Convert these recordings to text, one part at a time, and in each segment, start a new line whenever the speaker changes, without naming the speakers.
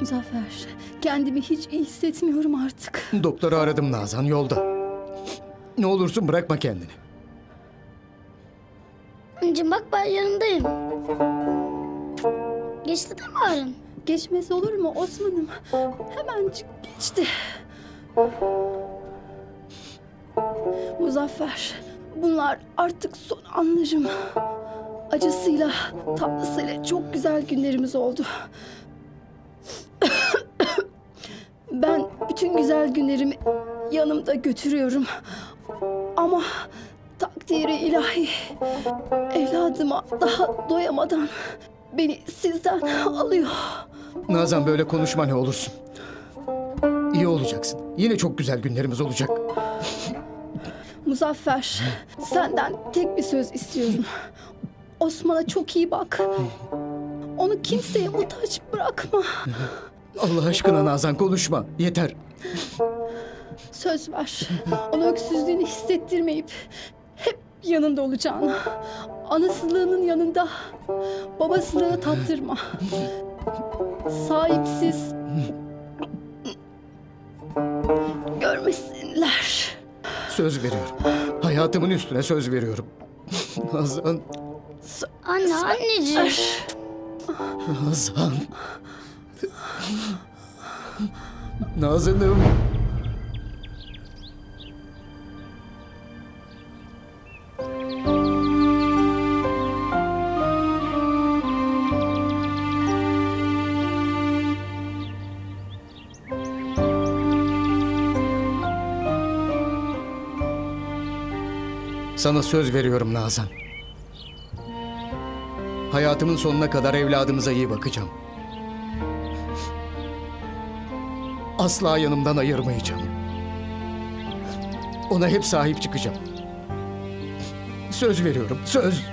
Muzaffer, kendimi hiç iyi hissetmiyorum artık.
Doktoru aradım Nazan, yolda. Ne olursun bırakma kendini.
Anneciğim bak ben yanındayım. Geçti de mi ağrın?
Geçmez olur mu Osman'ım? Hemencik geçti. Muzaffer, bunlar artık son anlarım. Acısıyla, tatlısıyla çok güzel günlerimiz oldu. Ben bütün güzel günlerimi yanımda götürüyorum. Ama takdiri ilahi, evladıma daha doyamadan beni sizden alıyor.
Nazan böyle konuşma ne olursun. İyi olacaksın. Yine çok güzel günlerimiz olacak.
Muzaffer, senden tek bir söz istiyorum. Osman'a çok iyi bak. Onu kimseye muhtaç bırakma.
Allah aşkına Nazan konuşma. Yeter.
Söz ver. Ona öksüzlüğünü hissettirmeyip hep yanında olacağını. Anasızlığının yanında babasılığı tattırma. Sahipsiz görmesinler.
Söz veriyorum. Hayatımın üstüne söz veriyorum. Nazan.
Anne, anneciğim.
Nazan. Nazan'ım. Sana söz veriyorum Nazan. Hayatımın sonuna kadar evladımıza iyi bakacağım. Asla yanımdan ayırmayacağım. Ona hep sahip çıkacağım. Söz veriyorum, söz.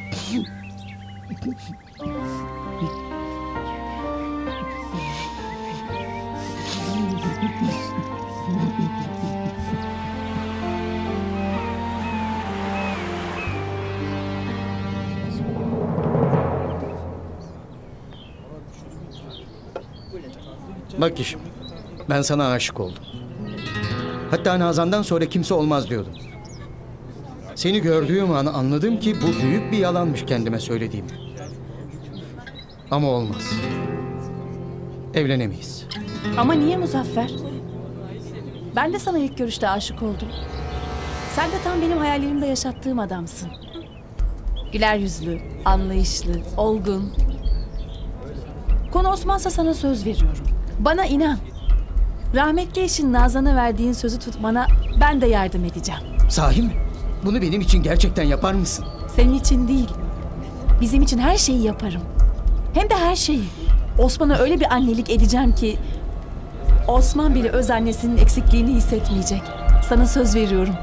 Bak Yeşim, ben sana aşık oldum. Hatta Nazan'dan sonra kimse olmaz diyordum. Seni gördüğüm an anladım ki bu büyük bir yalanmış kendime söylediğim. Ama olmaz. Evlenemeyiz.
Ama niye Muzaffer? Ben de sana ilk görüşte aşık oldum. Sen de tam benim hayallerimde yaşattığım adamsın. Güler yüzlü, anlayışlı, olgun. Konu Osman'sa sana söz veriyorum. Bana inan. Rahmetli eşin Nazan'a verdiğin sözü tutmana ben de yardım edeceğim.
Sahi mi? Bunu benim için gerçekten yapar mısın?
Senin için değil. Bizim için her şeyi yaparım. Hem de her şeyi. Osman'a öyle bir annelik edeceğim ki Osman bile öz annesinin eksikliğini hissetmeyecek. Sana söz veriyorum.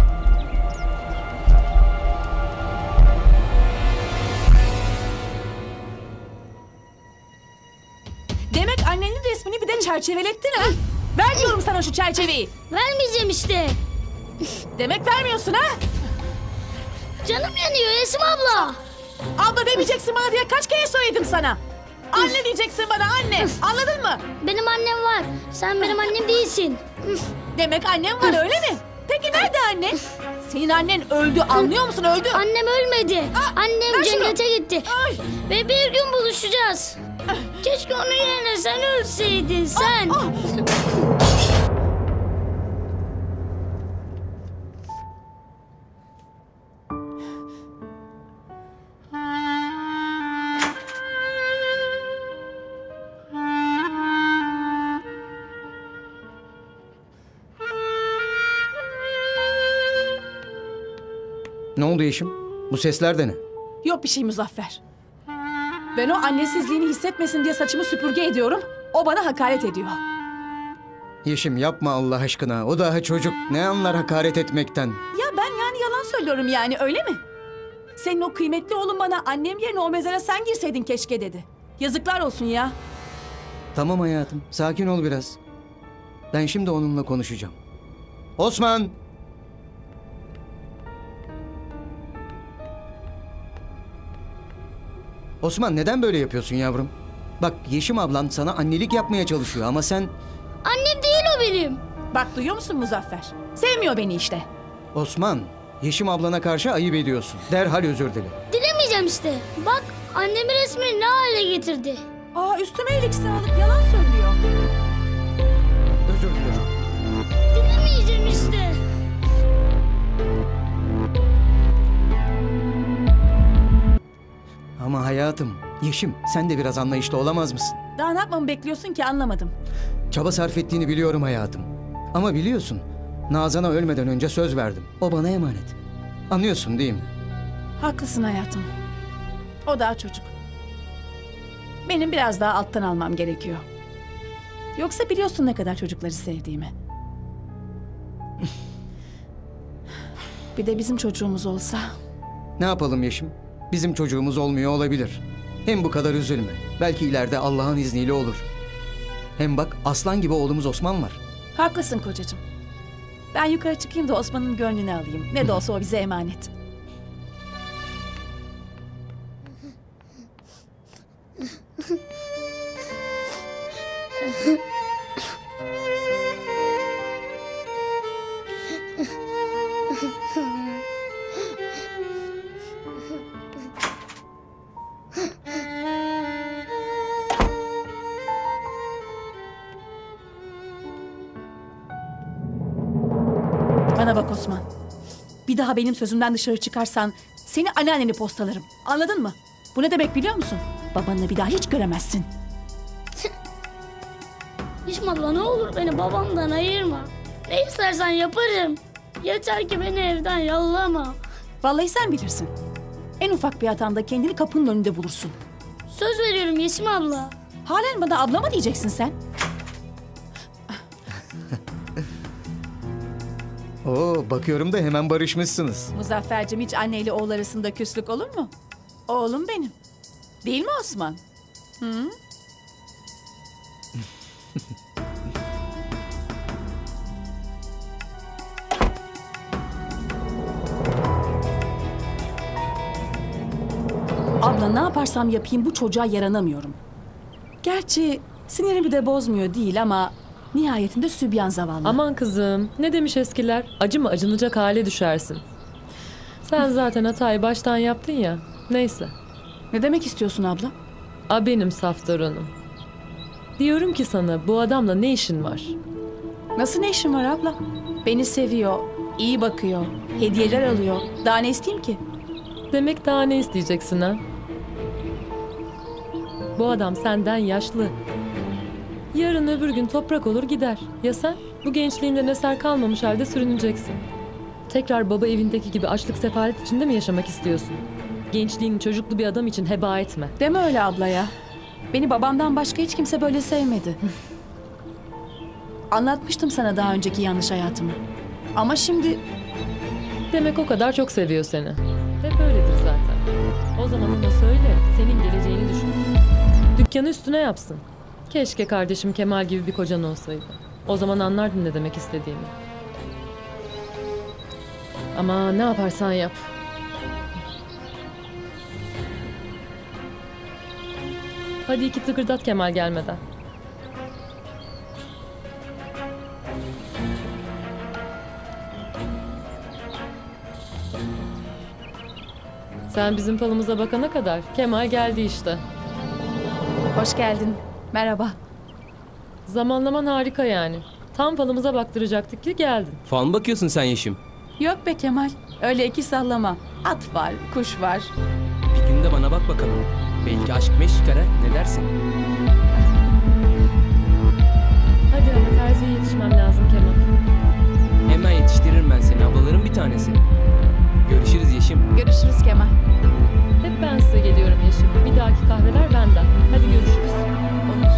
Demek annenin resmini bir de çerçevelettin ha? Ver diyorum sana şu çerçeveyi.
Vermeyeceğim işte.
Demek vermiyorsun ha?
Canım yanıyor Esim abla.
Abla demeyeceksin bana diye kaç kere söyledim sana. Anne diyeceksin bana, anne. Anladın mı?
Benim annem var. Sen benim annem değilsin.
Demek annem var öyle mi? Peki nerede anne? Senin annen öldü, anlıyor musun? Öldü.
Annem ölmedi. Annem
ver şunu.
cennete gitti.
Ay.
Ve bir gün buluşacağız. Keşke onun yerine sen ölseydin sen.
Ne oldu Yeşim? Bu sesler de ne?
Yok bir şey Muzaffer. Ben o annesizliğini hissetmesin diye saçımı süpürge ediyorum. O bana hakaret ediyor.
Yeşim yapma Allah aşkına. O daha çocuk. Ne anlar hakaret etmekten?
Ya ben yani yalan söylüyorum yani öyle mi? Senin o kıymetli oğlun bana annem yerine o mezara sen girseydin keşke dedi. Yazıklar olsun ya.
Tamam hayatım. Sakin ol biraz. Ben şimdi onunla konuşacağım. Osman! Osman neden böyle yapıyorsun yavrum? Bak Yeşim ablan sana annelik yapmaya çalışıyor ama sen...
Annem değil o benim.
Bak duyuyor musun Muzaffer? Sevmiyor beni işte.
Osman, Yeşim ablana karşı ayıp ediyorsun. Derhal özür dile.
Dilemeyeceğim işte. Bak annemin resmini ne hale getirdi.
Aa, üstüme elixir alıp yalan söylüyor.
Özür dilerim.
Dilemeyeceğim işte.
Ama hayatım, Yeşim sen de biraz anlayışlı olamaz mısın?
Daha ne yapmamı bekliyorsun ki anlamadım.
Çaba sarf ettiğini biliyorum hayatım. Ama biliyorsun, Nazan'a ölmeden önce söz verdim. O bana emanet. Anlıyorsun değil mi?
Haklısın hayatım. O daha çocuk. Benim biraz daha alttan almam gerekiyor. Yoksa biliyorsun ne kadar çocukları sevdiğimi. Bir de bizim çocuğumuz olsa.
Ne yapalım Yeşim? Bizim çocuğumuz olmuyor olabilir. Hem bu kadar üzülme. Belki ileride Allah'ın izniyle olur. Hem bak aslan gibi oğlumuz Osman var.
Haklısın kocacığım. Ben yukarı çıkayım da Osman'ın gönlünü alayım. Ne de olsa o bize emanet. Bana bak Osman. Bir daha benim sözümden dışarı çıkarsan seni anneanneni postalarım. Anladın mı? Bu ne demek biliyor musun? Babanla bir daha hiç göremezsin.
Yeşim abla ne olur beni babamdan ayırma. Ne istersen yaparım. Yeter ki beni evden yollama.
Vallahi sen bilirsin. En ufak bir hatanda kendini kapının önünde bulursun.
Söz veriyorum Yeşim abla.
Halen bana abla mı diyeceksin sen?
Oo, bakıyorum da hemen barışmışsınız.
Muzaffer'cim hiç anneyle oğul arasında küslük olur mu? Oğlum benim. Değil mi Osman? Hı? Abla ne yaparsam yapayım bu çocuğa yaranamıyorum. Gerçi sinirimi de bozmuyor değil ama nihayetinde sübyan zavallı.
Aman kızım, ne demiş eskiler? Acıma acınacak hale düşersin. Sen zaten hatayı baştan yaptın ya. Neyse.
Ne demek istiyorsun abla?
A benim saf torunum. Diyorum ki sana bu adamla ne işin var?
Nasıl ne işin var abla? Beni seviyor, iyi bakıyor, hediyeler alıyor. Daha ne isteyeyim ki?
Demek daha ne isteyeceksin ha? Bu adam senden yaşlı. Yarın öbür gün toprak olur gider. Ya sen? Bu gençliğinde eser kalmamış halde sürüneceksin. Tekrar baba evindeki gibi açlık sefalet içinde mi yaşamak istiyorsun? Gençliğini çocuklu bir adam için heba etme.
Deme öyle abla ya. Beni babamdan başka hiç kimse böyle sevmedi. Anlatmıştım sana daha önceki yanlış hayatımı. Ama şimdi...
Demek o kadar çok seviyor seni. Hep öyledir zaten. O zaman ona söyle, senin geleceğini düşünsün. Dükkanı üstüne yapsın. Keşke kardeşim Kemal gibi bir kocan olsaydı. O zaman anlardın ne demek istediğimi. Ama ne yaparsan yap. Hadi iki tıkırdat Kemal gelmeden. Sen bizim falımıza bakana kadar Kemal geldi işte.
Hoş geldin. Merhaba.
Zamanlaman harika yani. Tam falımıza baktıracaktık ki geldin.
Fal mı bakıyorsun sen Yeşim?
Yok be Kemal. Öyle iki sallama. At var, kuş var.
Bir gün de bana bak bakalım. Belki aşk meşk çıkar ha, ne dersin?
Hadi ama terziye yetişmem lazım Kemal.
Hemen yetiştiririm ben seni, ablaların bir tanesi. Görüşürüz Yeşim.
Görüşürüz Kemal.
Hep ben size geliyorum Yeşim. Bir dahaki kahveler benden. Hadi görüşürüz.
Olur.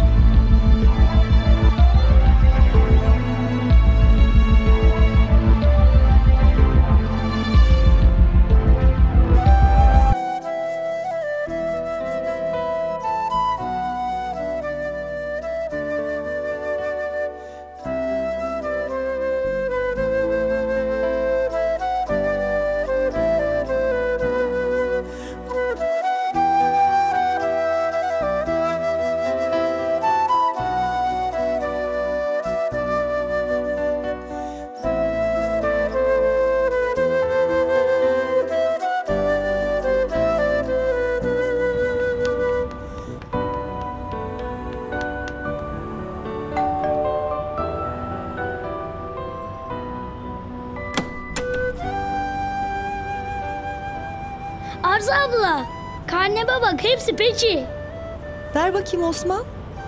Arzu abla. Karneme bak hepsi peki.
Ver bakayım Osman.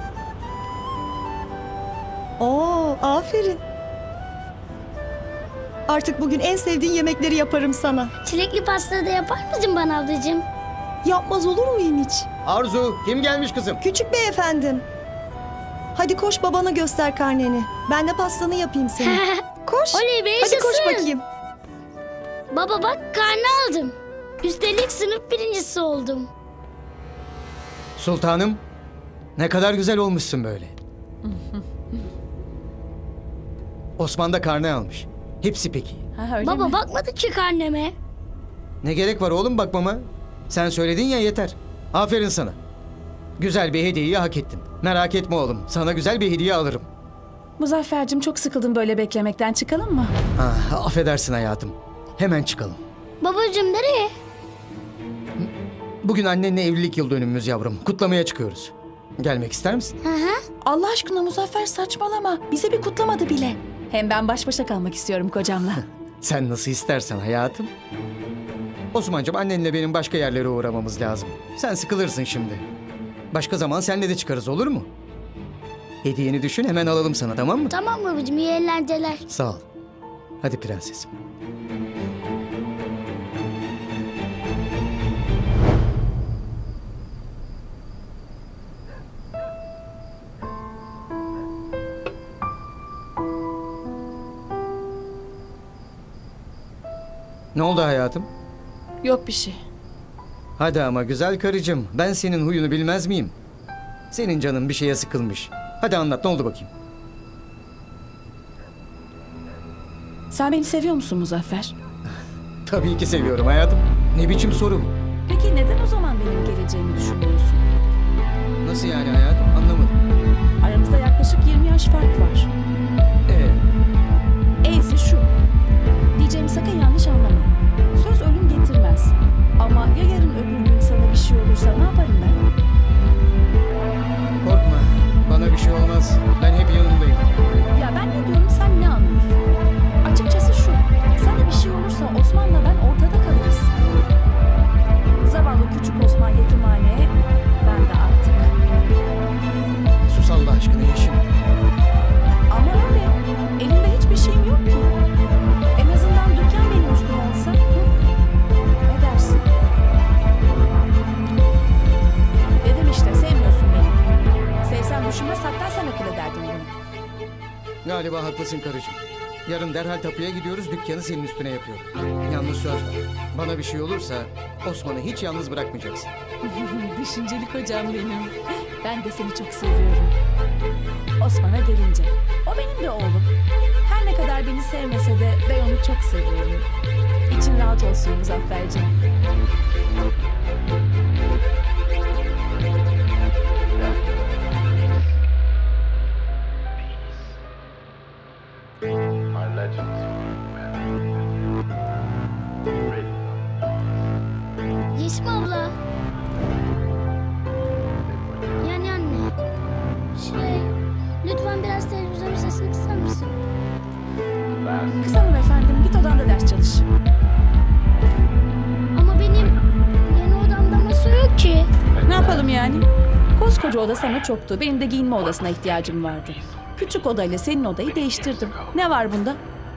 Oo, aferin. Artık bugün en sevdiğin yemekleri yaparım sana.
Çilekli pasta da yapar mısın bana ablacığım?
Yapmaz olur muyum hiç?
Arzu, kim gelmiş kızım?
Küçük bey efendim. Hadi koş babana göster karneni. Ben de pastanı yapayım senin. Koş.
Oley be,
Hadi koş
yaşasın.
bakayım.
Baba bak karne aldım. Üstelik sınıf birincisi oldum.
Sultanım, ne kadar güzel olmuşsun böyle. Osman da karne almış. Hepsi peki.
Ha, öyle
Baba
mi?
bakmadı ki karneme.
Ne gerek var oğlum bakmama? Sen söyledin ya yeter. Aferin sana. Güzel bir hediyeyi hak ettin. Merak etme oğlum. Sana güzel bir hediye alırım.
Muzaffer'cim çok sıkıldım böyle beklemekten. Çıkalım mı?
Ah, affedersin hayatım. Hemen çıkalım.
Babacığım nereye?
Bugün annenle evlilik yıl dönümümüz yavrum. Kutlamaya çıkıyoruz. Gelmek ister misin?
Hı hı.
Allah aşkına Muzaffer saçmalama. Bize bir kutlamadı bile. Hem ben baş başa kalmak istiyorum kocamla.
Sen nasıl istersen hayatım. Osman'cığım annenle benim başka yerlere uğramamız lazım. Sen sıkılırsın şimdi. Başka zaman seninle de çıkarız olur mu? Hediyeni düşün hemen alalım sana tamam mı?
Tamam babacığım, iyi eğlenceler.
Sağ ol. Hadi prensesim. Ne oldu hayatım?
Yok bir şey.
Hadi ama güzel karıcığım. Ben senin huyunu bilmez miyim? Senin canın bir şeye sıkılmış. Hadi anlat ne oldu bakayım?
Sen beni seviyor musun Muzaffer?
Tabii ki seviyorum hayatım. Ne biçim soru bu?
Peki neden o zaman benim geleceğimi düşünmüyorsun?
Nasıl yani hayatım? Anlamadım.
Aramızda yaklaşık 20 yaş fark var. E'si şu. Diyeceğimi sakın yanlış anlama. Söz ölüm getirmez. Ama ya yarın öbür gün sana bir şey olursa ne yaparım ben?
Korkma. Bana bir şey olmaz. Ben hep yanındayım.
Ya ben ne diyorum sen ne anlıyorsun? Açıkçası şu. Sana bir şey olursa Osman'la ben ortada kalırız. Zavallı küçük Osman yetimhaneye, ben de artık.
Sus Allah aşkına Yeşim.
Ama öyle. Elimde hiçbir şeyim yok ki. En azından dükkan benim üstüme olsa. Hı? Ne dersin? Dedim işte sevmiyorsun beni. Sevsem düşünmez hatta sen akıl ederdin bunu.
Galiba haklısın karıcığım. Yarın derhal tapuya gidiyoruz. Dükkanı senin üstüne yapıyorum. Yalnız söz ver. Bana bir şey olursa Osman'ı hiç yalnız bırakmayacaksın.
Düşünceli kocam benim. Ben de seni çok seviyorum. Osman'a gelince. O benim de oğlum. Her ne kadar beni sevmese de ben onu çok seviyorum. İçin rahat olsun Muzaffer'cim.
My legends.
Yeşim abla. Yani anne. Lütfen biraz televizyonun sesini kısar mısın?
Kısalım efendim. Git odanda ders çalış.
Ama benim yeni odamda masa yok ki.
Ne yapalım yani? Koskoca oda sana çoktu. Benim de giyinme odasına ihtiyacım vardı. Küçük odayla senin odayı değiştirdim. Ne var bunda?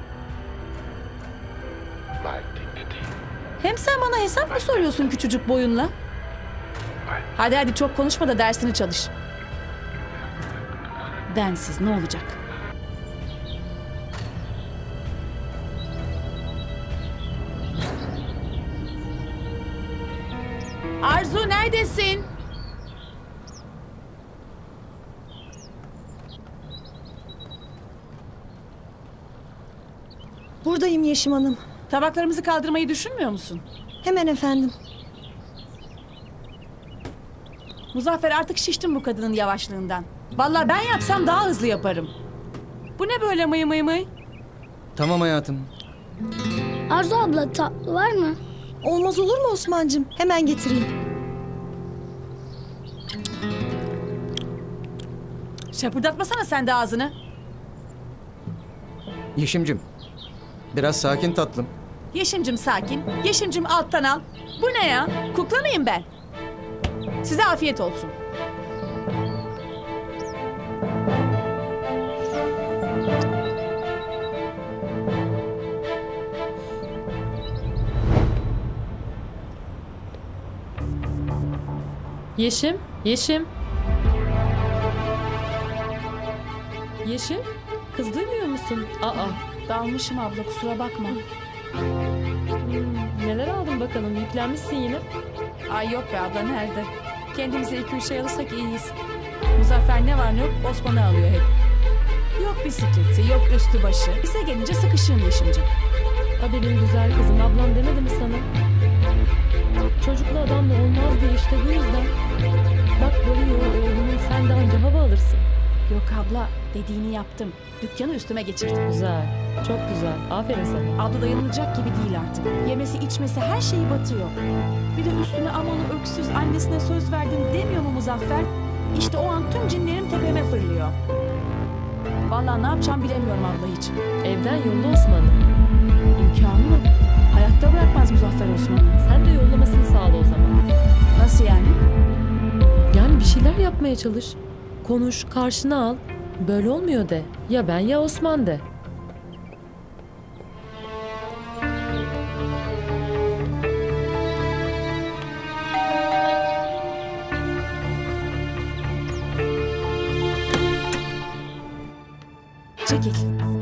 Hem sen bana hesap mı soruyorsun küçücük boyunla? Hadi hadi çok konuşma da dersini çalış. Densiz ne olacak? Arzu neredesin?
Buradayım Yeşim Hanım.
Tabaklarımızı kaldırmayı düşünmüyor musun?
Hemen efendim.
Muzaffer artık şiştim bu kadının yavaşlığından. Vallahi ben yapsam daha hızlı yaparım. Bu ne böyle mıy mıy mıy?
Tamam hayatım.
Arzu abla tatlı var mı?
Olmaz olur mu Osman'cığım? Hemen getireyim.
Şapırdatmasana sen de ağzını.
Yeşimcim. Biraz sakin tatlım.
Yeşimcim sakin. Yeşimcim alttan al. Bu ne ya? Kukla mıyım ben? Size afiyet olsun.
Yeşim, Yeşim. Yeşim, kız duymuyor musun? Aa,
Dalmışım abla, kusura bakma.
neler aldın bakalım? Yüklenmişsin yine.
Ay yok be abla, nerede? Kendimize 2-3 şey alırsak iyiyiz. Muzaffer ne var ne yok Osman'ı alıyor hep. Yok bisikleti, yok üstü başı. Bize gelince sıkışığım Yeşimcim.
Ha benim güzel kızım, ablam demedi mi sana? Çocuklu adamla olmaz diye işte bu yüzden. Bak böyle yoğun oğlunun sen de anca hava alırsın.
Yok abla, dediğini yaptım. Dükkanı üstüme geçirdim.
Güzel, çok güzel. Aferin sana.
Abla dayanılacak gibi değil artık. Yemesi içmesi her şeyi batıyor. Bir de üstüne Amon'u öksüz annesine söz verdim demiyor mu Muzaffer? İşte o an tüm cinlerim tepeme fırlıyor. Vallahi ne yapacağım bilemiyorum abla hiç.
Evden yolla Osman'ı.
İmkanı yok. Hayatta bırakmaz Muzaffer Osman'ı.
Sen de yollamasını sağla o zaman.
Nasıl yani?
Yani bir şeyler yapmaya çalış. Konuş, karşına al. Böyle olmuyor de. Ya ben ya Osman de.
Çekil.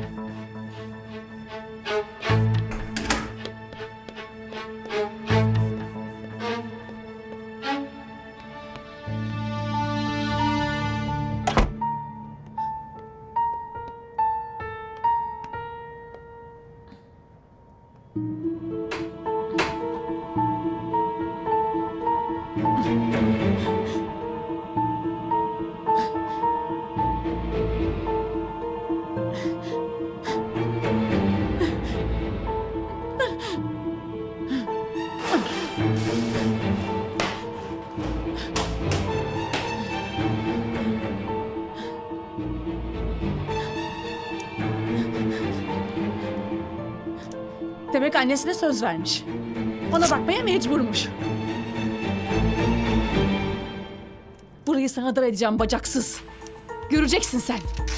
Demek annesine söz vermiş. Ona bakmaya mecburmuş. Burayı sana dar edeceğim bacaksız. Göreceksin sen.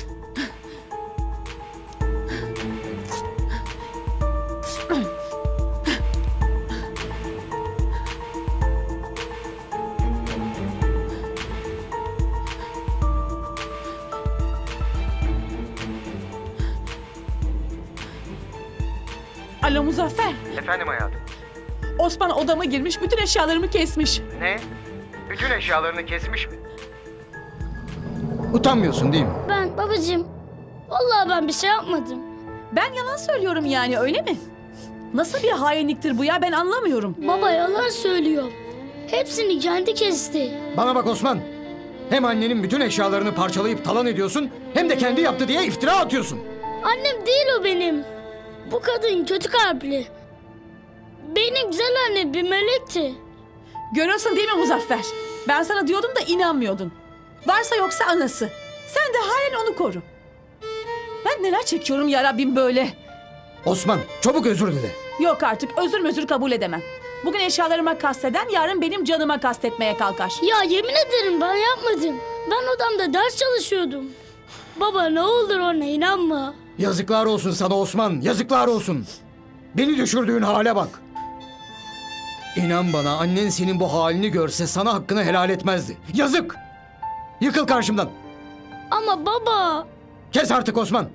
Alo Muzaffer.
Efendim hayatım.
Osman odama girmiş, bütün eşyalarımı kesmiş.
Ne? Bütün eşyalarını kesmiş mi? Utanmıyorsun değil mi?
Ben babacığım. Vallahi ben bir şey yapmadım.
Ben yalan söylüyorum yani, öyle mi? Nasıl bir hainliktir bu ya, ben anlamıyorum.
Baba yalan söylüyor. Hepsini kendi kesti.
Bana bak Osman. Hem annenin bütün eşyalarını parçalayıp talan ediyorsun, hem de kendi yaptı diye iftira atıyorsun.
Annem değil o benim. Bu kadın kötü kalpli. Benim güzel annem bir melekti.
Görüyorsun değil mi Muzaffer? Ben sana diyordum da inanmıyordun. Varsa yoksa anası. Sen de halen onu koru. Ben neler çekiyorum ya Rabbim böyle.
Osman, çabuk özür dile.
Yok artık, özür kabul edemem. Bugün eşyalarıma kasteden yarın benim canıma kastetmeye kalkar.
Ya yemin ederim ben yapmadım. Ben odamda ders çalışıyordum. Baba ne olur ona inanma.
Yazıklar olsun sana Osman, yazıklar olsun. Beni düşürdüğün hale bak. İnan bana, annen senin bu halini görse sana hakkını helal etmezdi. Yazık! Yıkıl karşımdan.
Ama baba,
Kes artık Osman.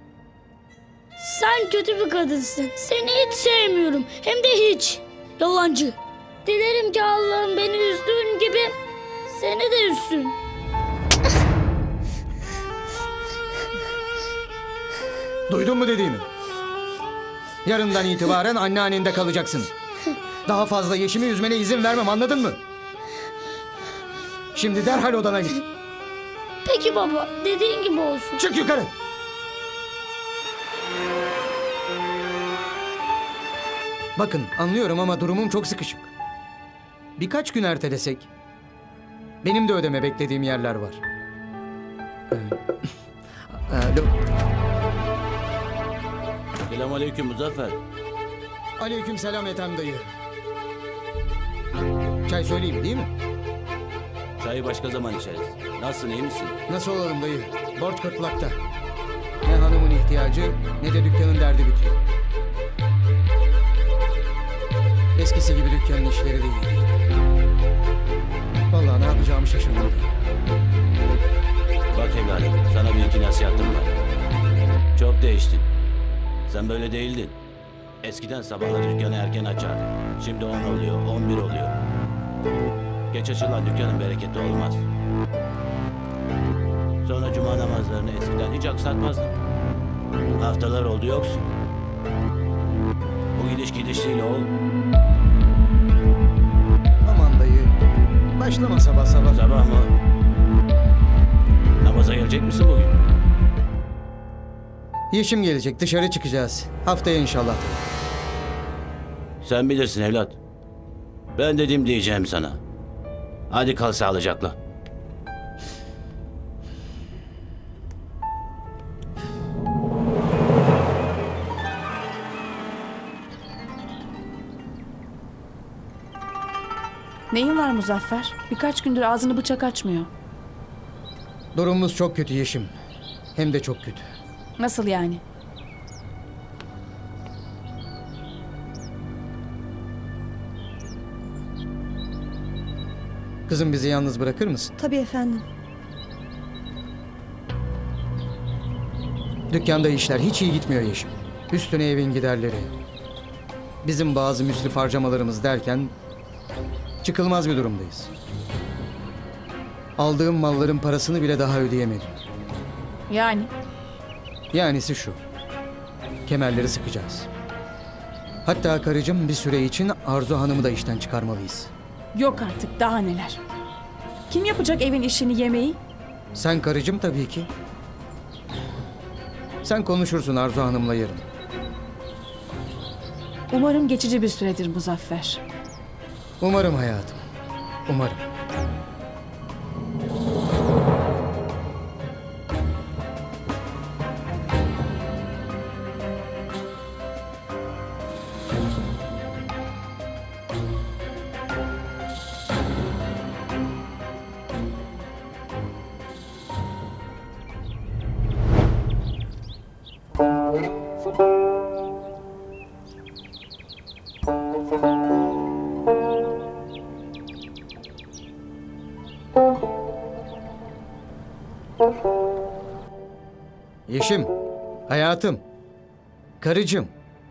sen kötü bir kadınsın. Seni hiç sevmiyorum. Hem de hiç. Yalancı. Dilerim ki Allah'ım beni üzdüğün gibi seni de üzsün.
Duydun mu dediğimi? Yarından itibaren anneannende kalacaksın. Daha fazla Yeşim'i üzmene izin vermem, anladın mı? Şimdi derhal odana git.
Peki baba, dediğin gibi olsun.
Çık yukarı. Bakın anlıyorum ama durumum çok sıkışık. Birkaç gün ertelesek. Benim de ödeme beklediğim yerler var.
Selamünaleyküm Muzaffer.
Aleykümselam Ethem dayı. Çay söyleyeyim değil mi?
Çayı başka zaman içeriz. Nasılsın, iyi misin?
Nasıl olalım dayı? Borç gırtlakta. Ne hanımın ihtiyacı ne de dükkanın derdi bitiyor. Eskisi gibi dükkanın işleri de iyi değil. Vallahi ne yapacağımı şaşırdım.
Bak evladım, sana bir iki nasihatım var. Çok değiştin. Sen böyle değildin. Eskiden sabahları dükkanı erken açardın. Şimdi 10 oluyor, 11 oluyor. Geç açılan dükkanın bereketi olmaz. Sonra cuma namazlarını eskiden hiç aksatmazdın. Haftalar oldu yoksun. Bu gidiş değil oğlum.
Aman dayı. Başlama sabah sabah.
Sabah mı? Namaza gelecek misin bugün?
Yeşim gelecek, dışarı çıkacağız. Haftaya inşallah.
Sen bilirsin evlat. Ben dedim diyeceğim sana. Hadi kal sağlıcakla.
Neyin var Muzaffer? Birkaç gündür ağzını bıçak açmıyor.
Durumumuz çok kötü Yeşim. Hem de çok kötü.
Nasıl yani?
Kızım bizi yalnız bırakır mısın?
Tabii efendim.
Dükkanda işler hiç iyi gitmiyor Yeşim. Üstüne evin giderleri. Bizim bazı müsrif harcamalarımız derken çıkılmaz bir durumdayız. Aldığım malların parasını bile daha ödeyemedim.
Yani?
Yanisi şu. Kemerleri sıkacağız. Hatta karıcığım bir süre için Arzu Hanım'ı da işten çıkarmalıyız.
Yok artık, daha neler. Kim yapacak evin işini, yemeği?
Sen karıcığım tabii ki. Sen konuşursun Arzu Hanım'la yarın.
Umarım geçici bir süredir Muzaffer.
Umarım hayatım. Umarım. Yeşim, hayatım, karıcığım.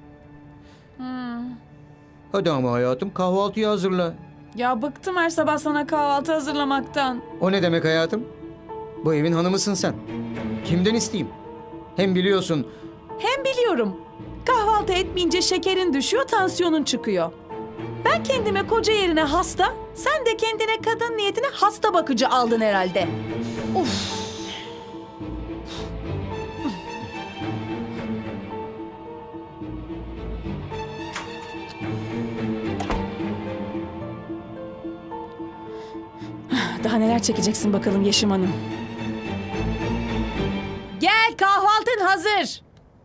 Hadi ama hayatım kahvaltıyı hazırla.
Ya bıktım her sabah sana kahvaltı hazırlamaktan.
O ne demek hayatım? Bu evin hanımısın sen. Kimden isteyeyim? Hem biliyorsun...
Hem biliyorum. Kahvaltı etmeyince şekerin düşüyor, tansiyonun çıkıyor. Ben kendime koca yerine hasta, sen de kendine kadın niyetine hasta bakıcı aldın herhalde. Of. Daha neler çekeceksin bakalım Yeşim Hanım. Gel, kahvaltın hazır.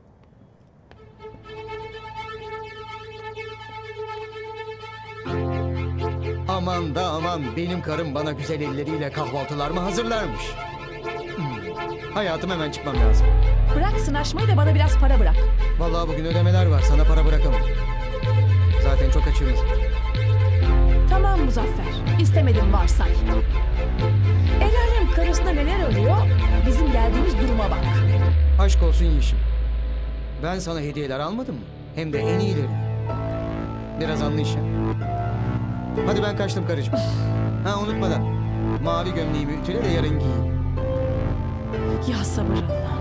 Aman da aman benim karım bana güzel elleriyle kahvaltılar mı hazırlarmış? Hayatım hemen çıkmam lazım.
Bırak sınaşmayı da bana biraz para bırak.
Vallahi bugün ödemeler var sana para bırakamam. Zaten çok açığımız var.
Tamam Muzaffer, istemedim varsay. El alem karısına neler oluyor, bizim geldiğimiz duruma bak.
Aşk olsun Yeşim. Ben sana hediyeler almadım mı? Hem de en iyilerini. Biraz anlayış ya. Hadi ben kaçtım karıcığım. Ha unutmadan. Mavi gömleğimi ütüle de yarın giyeyim.
Ya sabır Allah.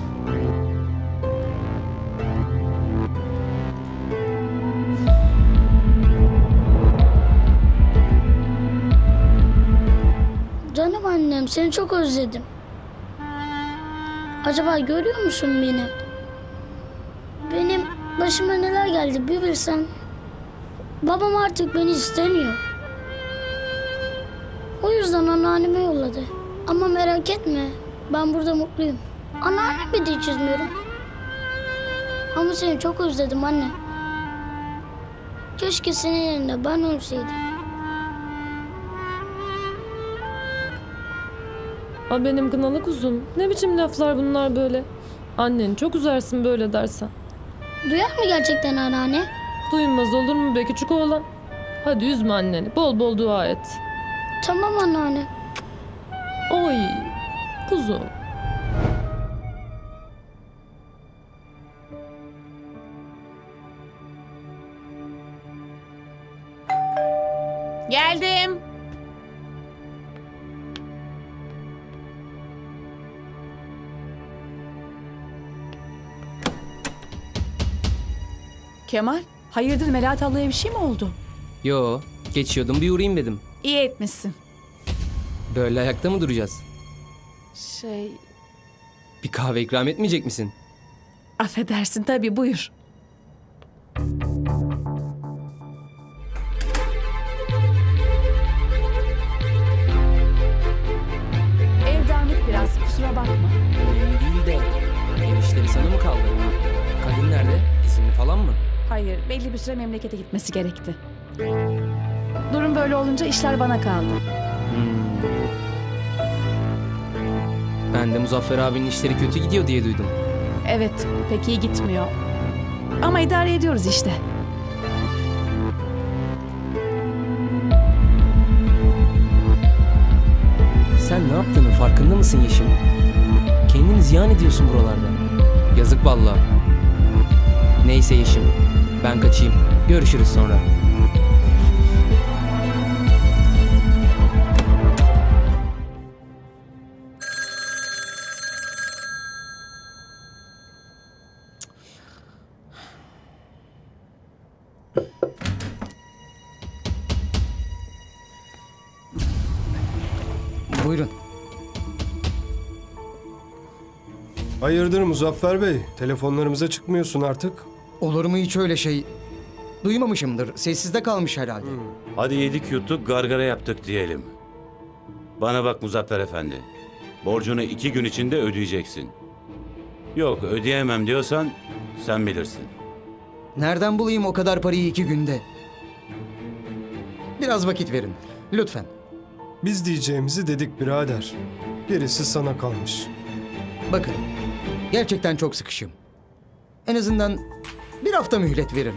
Canım annem, seni çok özledim. Acaba görüyor musun beni? Benim başıma neler geldi bir bilsen. Babam artık beni istemiyor. O yüzden anneanneme yolladı. Ama merak etme, ben burada mutluyum. Anneannemi de hiç üzmüyorum. Ama seni çok özledim anne. Keşke senin yerine ben ölseydim.
Ha benim kınalı kuzum. Ne biçim laflar bunlar böyle? Anneni çok üzersin böyle dersen.
Duyar mı gerçekten anneanne?
Duymaz olur mu be küçük oğlan? Hadi üzme anneni. Bol bol dua et.
Tamam anneanne.
Oy kuzum.
Geldim. Kemal, hayırdır Melahat ablaya bir şey mi oldu?
Yo, geçiyordum bir uğrayayım dedim.
İyi etmişsin.
Böyle ayakta mı duracağız?
Şey,
Bir kahve ikram etmeyecek misin?
affedersin tabii, buyur. Ev dağınık biraz, kusura bakma.
Önemli değil de ev işleri sana mı kaldı? Kadın nerede? İzinli falan mı?
Hayır, belli bir süre memlekete gitmesi gerekti. Durum böyle olunca işler bana kaldı.
Ben de Muzaffer abinin işleri kötü gidiyor diye duydum.
Evet, pek iyi gitmiyor. Ama idare ediyoruz işte.
Sen ne yaptığının farkında mısın Yeşim? Kendini ziyan ediyorsun buralarda. Yazık vallahi. Neyse Yeşim, ben kaçayım. Görüşürüz sonra.
Buyurun.
Hayırdır Muzaffer Bey? Telefonlarımıza çıkmıyorsun artık.
Olur mu hiç öyle şey? Duymamışımdır. Sessizde kalmış herhalde.
Hadi yedik yuttuk gargara yaptık diyelim. Bana bak Muzaffer Efendi. Borcunu 2 gün içinde ödeyeceksin. Yok ödeyemem diyorsan sen bilirsin.
Nereden bulayım o kadar parayı 2 günde? Biraz vakit verin. Lütfen.
Biz diyeceğimizi dedik birader. Gerisi sana kalmış.
Bakın. Gerçekten çok sıkışım. En azından bir hafta mühlet verin.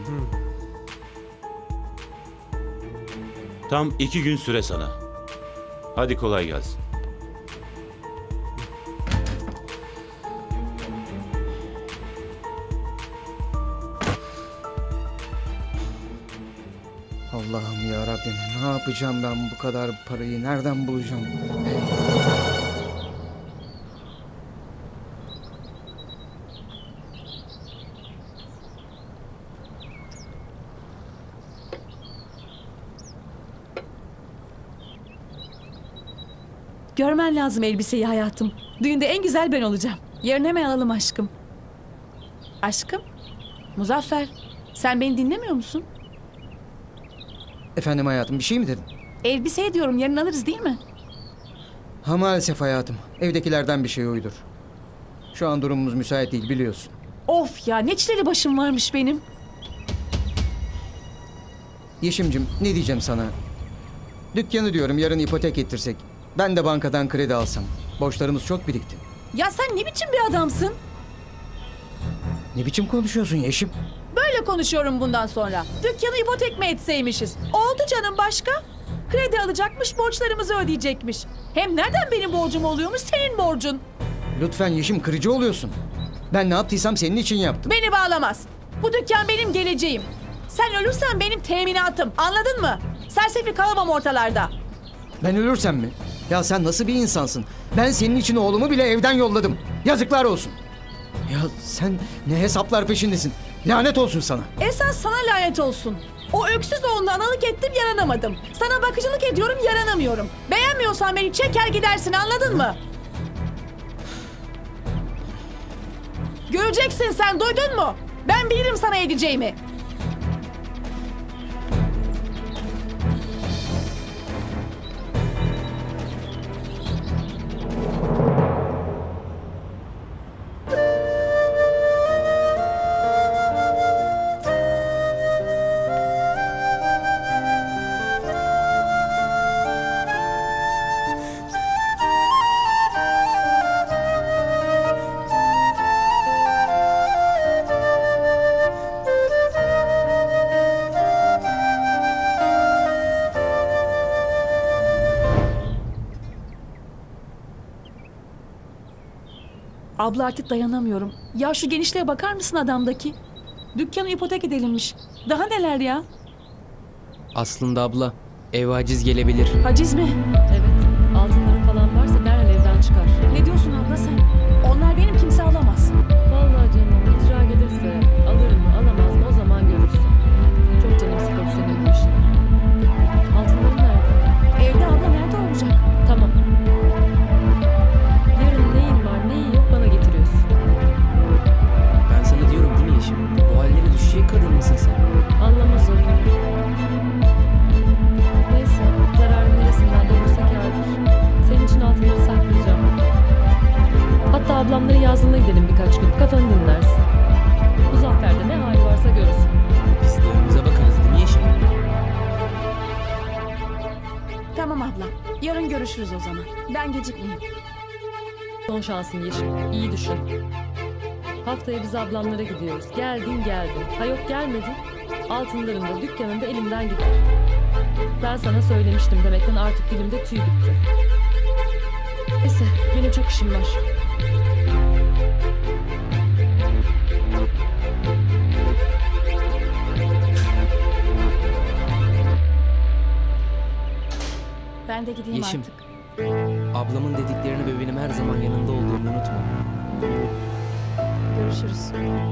Tam 2 gün süre sana. Hadi kolay gelsin.
Allah'ım ya Rabbim, ne yapacağım ben bu kadar parayı nereden bulacağım?
Görmen lazım elbiseyi hayatım. Düğünde en güzel ben olacağım. Yarın hemen alalım aşkım. Aşkım? Muzaffer, sen beni dinlemiyor musun?
Efendim hayatım, bir şey mi dedin?
Elbiseye diyorum, yarın alırız değil mi?
Ha maalesef hayatım. Evdekilerden bir şey uydur. Şu an durumumuz müsait değil biliyorsun.
Of ya, ne çileli başım varmış benim.
Yeşimcim, ne diyeceğim sana? Dükkanı diyorum yarın ipotek ettirsek. Ben de bankadan kredi alsam. Borçlarımız çok birikti.
Ya sen ne biçim bir adamsın?
Ne biçim konuşuyorsun Yeşim?
Böyle konuşuyorum bundan sonra. Dükkanı ipotek mi etseymişiz? Oldu canım, başka? Kredi alacakmış, borçlarımızı ödeyecekmiş. Hem nereden benim borcum oluyormuş, senin borcun?
Lütfen Yeşim, kırıcı oluyorsun. Ben ne yaptıysam senin için yaptım.
Beni bağlamaz. Bu dükkan benim geleceğim. Sen ölürsen benim teminatım. Anladın mı? Sersefil kalamam ortalarda.
Ben ölürsem mi? Ya sen nasıl bir insansın? Ben senin için oğlumu bile evden yolladım. Yazıklar olsun. Ya sen ne hesaplar peşindesin? Lanet olsun sana.
Esas sana lanet olsun. O öksüz oğlunu analık ettim, yaranamadım. Sana bakıcılık ediyorum, yaranamıyorum. Beğenmiyorsan beni çeker gidersin, anladın mı? Göreceksin sen, duydun mu? Ben bilirim sana edeceğimi. Abla artık dayanamıyorum. Ya şu genişliğe bakar mısın adamdaki? Dükkanı ipotek edilmiş. Daha neler ya?
Aslında abla ev aciz gelebilir.
Haciz mi?
Evet. Altınların falan varsa derhal evden çıkar.
Ne diyorsun abla sen? Onlar benim, kimse alamaz.
Vallahi canım icra gelirse alır mı alamaz mı o zaman görürsün. Çok canım sıkıldı senin bu işine. Altınların nerede?
Evde abla, nerede olacak?
Tamam. Yarın neyin var neyin yok bana getiriyorsun.
Ben sana diyorum değil mi Yeşim? Bu hallere düşecek kadın mısın sen?
Anlamaz o. Neyse zararın neresinden dönürse kârdır. Senin için altınları saklayacağım. Hatta ablamların yazlığına gidelim birkaç gün. Kafanı dinlersin. Muzaffer'de ne hali varsa görürsün.
Biz de önümüze bakarız değil mi Yeşim?
Tamam abla. Yarın görüşürüz o zaman. Ben gecikmeyeyim.
Son şansın Yeşim. İyi düşün. Haftaya biz ablamlara gidiyoruz. Geldin. Ha yok gelmedin. Altınların da dükkanın da elimden gider. Ben sana söylemiştim demekten artık dilimde tüy bitti. Neyse benim çok işim var.
Ben de gideyim
Yeşim.
artık.
Ablamın dediklerini ve benim her zaman yanında olduğumu unutma.
Görüşürüz.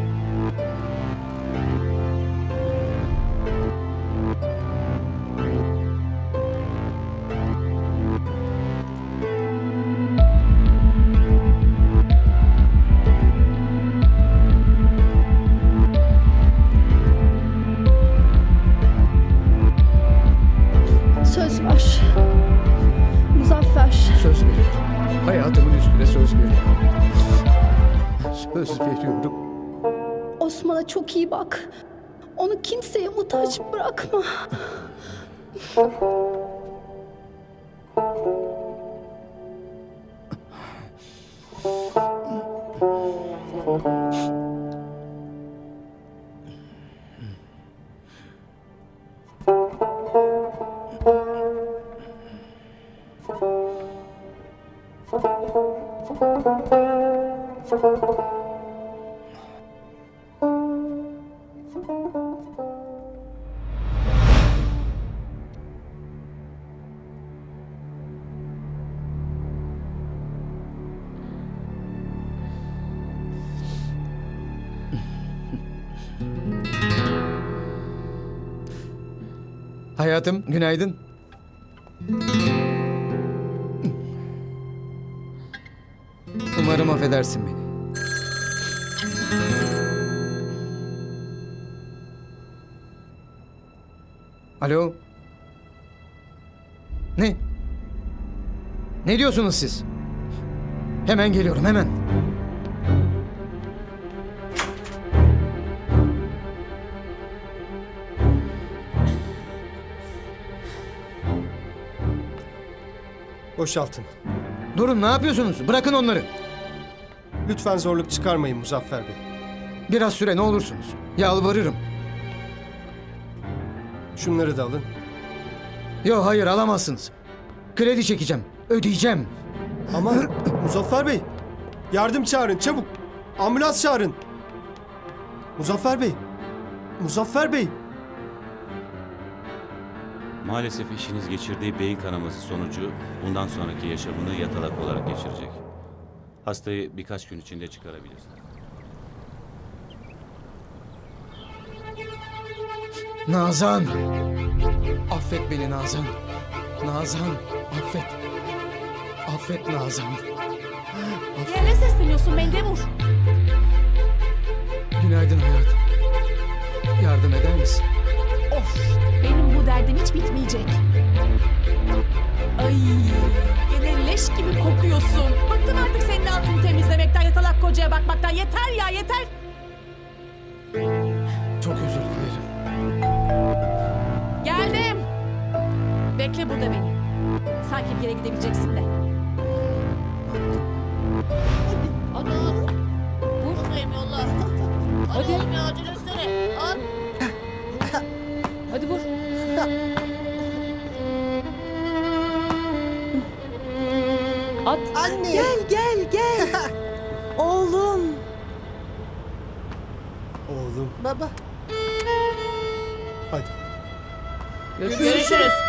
Söz ver. Muzaffer.
Söz veriyorum. Hayatımın üstüne söz veriyorum. Söz veriyorum.
Osman'a çok iyi bak. Onu kimseye muhtaç bırakma.
Hayatım günaydın. Umarım affedersin beni. Alo? Ne? Ne diyorsunuz siz? Hemen geliyorum, hemen.
Boşaltın.
Durun, ne yapıyorsunuz? Bırakın onları.
Lütfen zorluk çıkarmayın Muzaffer Bey.
Biraz süre ne olursunuz. Yalvarırım.
Şunları da alın.
Yok hayır alamazsınız. Kredi çekeceğim. Ödeyeceğim.
Ama Muzaffer Bey, yardım çağırın çabuk. Ambulans çağırın. Muzaffer Bey. Muzaffer Bey.
Maalesef eşiniz geçirdiği beyin kanaması sonucu bundan sonraki yaşamını yatalak olarak geçirecek. Hastayı birkaç gün içinde çıkarabilirsiniz.
Nazan. Affet beni Nazan. Nazan affet. Affet Nazan.
Ya ne sesleniyorsun Mendebur?
Günaydın hayatım. Yardım eder misin?
Of, benim bu derdim hiç bitmeyecek. Ay, gene leş gibi kokuyorsun. Bıktım artık senin altını temizlemekten, yatalak kocaya bakmaktan. Yeter ya, yeter.
Çok özür dilerim.
Geldim. Bekle burada beni. Sanki bir yere gidebileceksin de.
Ana.
Vur.
Buradayım yolla.
Hadi.
Hadi. Ya acele etsene. Al.
Hadi vur. At.
Gel gel gel. Oğlum.
Baba.
Hadi.
Görüşürüz.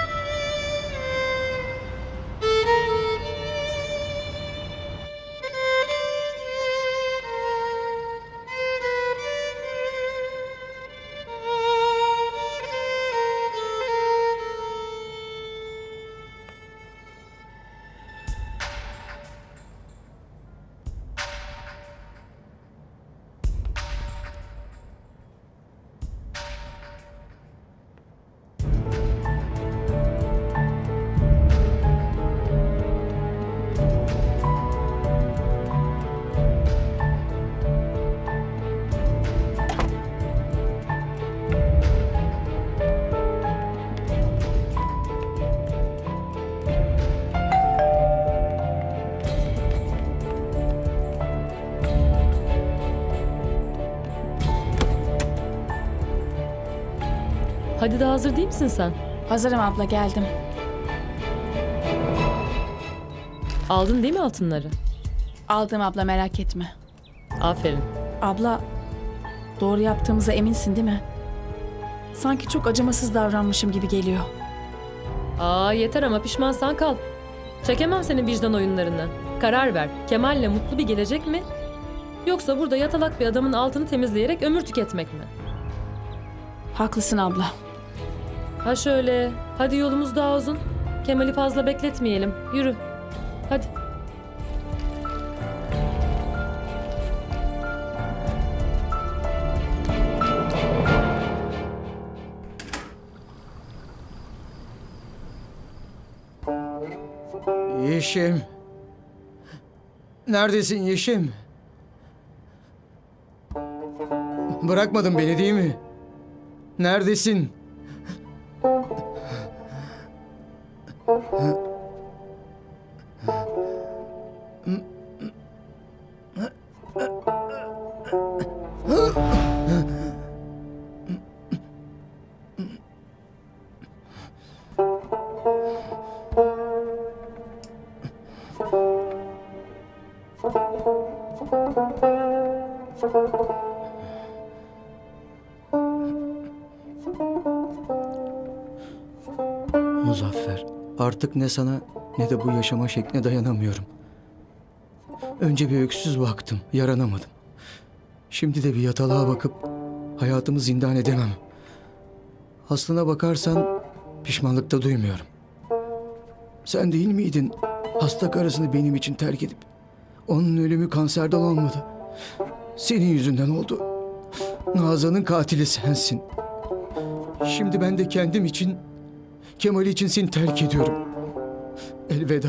Hadi de hazır değil misin sen?
Hazırım abla, geldim.
Aldın değil mi altınları?
Aldım abla, merak etme.
Aferin.
Abla, doğru yaptığımıza eminsin değil mi? Sanki çok acımasız davranmışım gibi geliyor.
Aa yeter ama pişmansan kal. Çekemem senin vicdan oyunlarını. Karar ver. Kemal'le mutlu bir gelecek mi? Yoksa burada yatalak bir adamın altını temizleyerek ömür tüketmek mi?
Haklısın abla.
Ha şöyle. Hadi yolumuz daha uzun. Kemal'i fazla bekletmeyelim. Yürü. Hadi.
Yeşim. Neredesin Yeşim? Bırakmadın beni değil mi? Neredesin? Muzaffer, artık ne sana ne de bu yaşama şekline dayanamıyorum. Önce bir öksüz baktım, yaranamadım. Şimdi de bir yatalığa bakıp hayatımı zindan edemem. Aslına bakarsan pişmanlık da duymuyorum. Sen değil miydin hasta karısını benim için terk edip onun ölümü kanserden olmadı? Senin yüzünden oldu. Nazan'ın katili sensin. Şimdi ben de kendim için, Kemal için seni terk ediyorum. Elveda.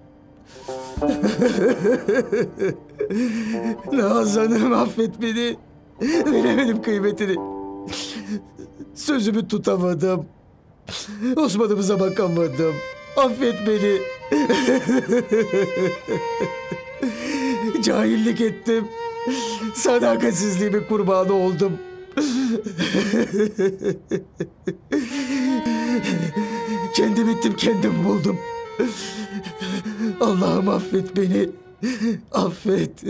Nazan'ım affet beni. Veremedim kıymetini. Sözümü tutamadım. Osman'ımıza bakamadım. Affet beni. Cahillik ettim. Sadakatsizliğimin kurbanı oldum. Kendim ettim, kendim buldum. Allah'ım affet beni. Affet.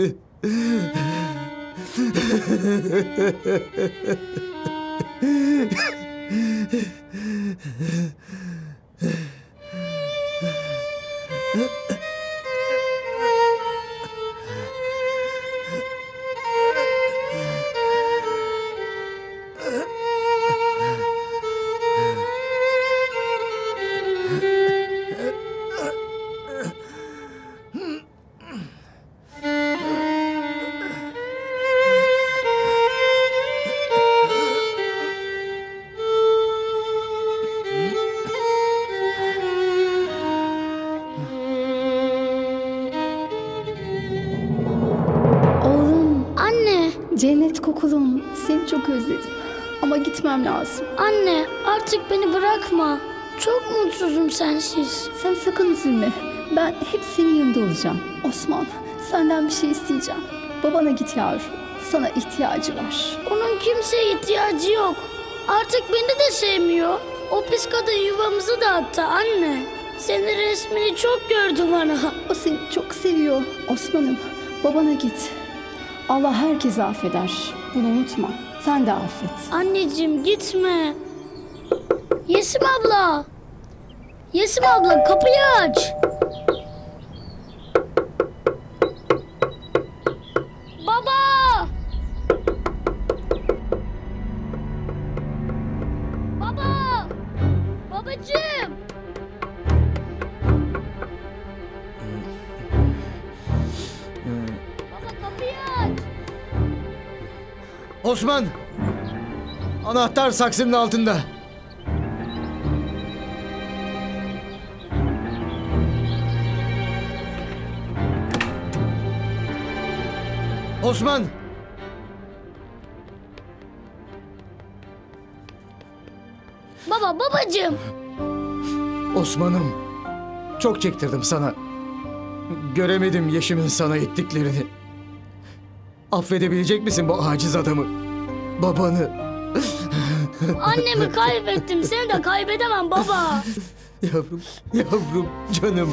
Cennet kokulum, seni çok özledim. Ama gitmem lazım.
Anne, artık beni bırakma. Çok mutsuzum sensiz.
Sen sakın üzülme. Ben hep senin yanında olacağım. Osman, senden bir şey isteyeceğim. Babana git yavrum. Sana ihtiyacı var.
Onun kimseye ihtiyacı yok. Artık beni de sevmiyor. O pis kadın yuvamızı dağıttı anne. Senin resmini çok gördüm ana.
O seni çok seviyor. Osman'ım, babana git. Allah herkesi affeder. Bunu unutma. Sen de affet.
Anneciğim gitme. Yesim abla. Yesim abla kapıyı aç. Baba. Baba. Babacığım. Baba kapıyı aç.
Osman! Anahtar saksının altında. Osman!
Babacığım.
Osman'ım. Çok çektirdim sana. Göremedim Yeşim'in sana ettiklerini. Affedebilecek misin bu aciz adamı? Babanı.
Annemi kaybettim. Seni de kaybedemem baba.
Yavrum, yavrum, canım.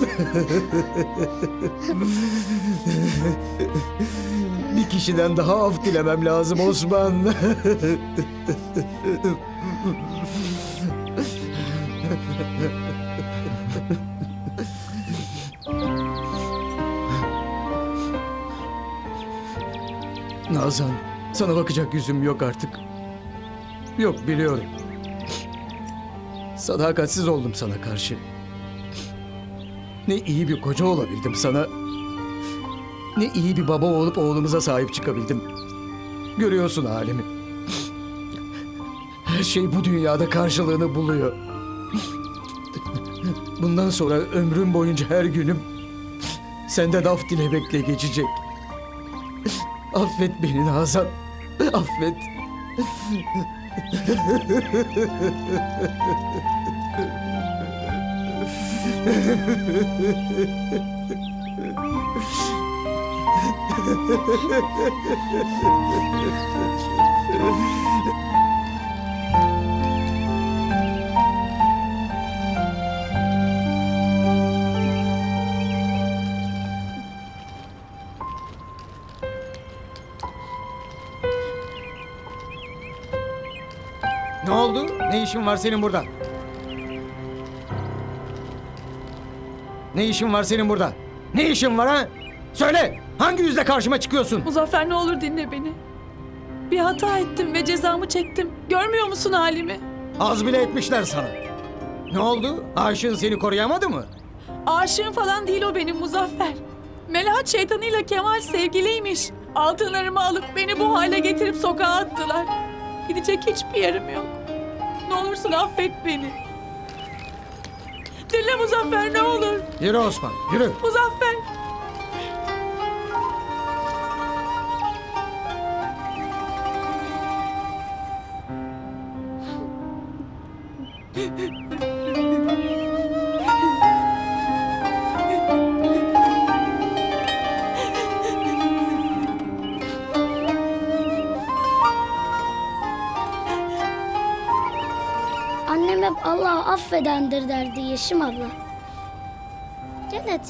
Bir kişiden daha af dilemem lazım Osman. Nazan, sana bakacak yüzüm yok artık. Yok, biliyorum. Sadakatsiz oldum sana karşı. Ne iyi bir koca olabildim sana. Ne iyi bir baba olup oğlumuza sahip çıkabildim. Görüyorsun halimi. Her şey bu dünyada karşılığını buluyor. Bundan sonra ömrüm boyunca her günüm senden af dilemekle geçecek. Affet beni Nazan. Affet. Ne oldu? Ne işin var senin burada? Ne işin var senin burada? Ne işin var ha? Söyle! Hangi yüzle karşıma çıkıyorsun?
Muzaffer ne olur dinle beni. Bir hata ettim ve cezamı çektim. Görmüyor musun halimi?
Az bile etmişler sana. Ne oldu? Aşığın seni koruyamadı mı?
Aşığım falan değil o benim Muzaffer. Melahat şeytanıyla Kemal sevgiliymiş. Altınlarımı alıp beni bu hale getirip sokağa attılar. Gidecek hiçbir yerim yok. Ne olursun affet beni. Dinle Muzaffer ne olur.
Yürü Osman, yürü.
Muzaffer.
Annem hep Allah affedendir derdi Yeşim abla. Gel hadi.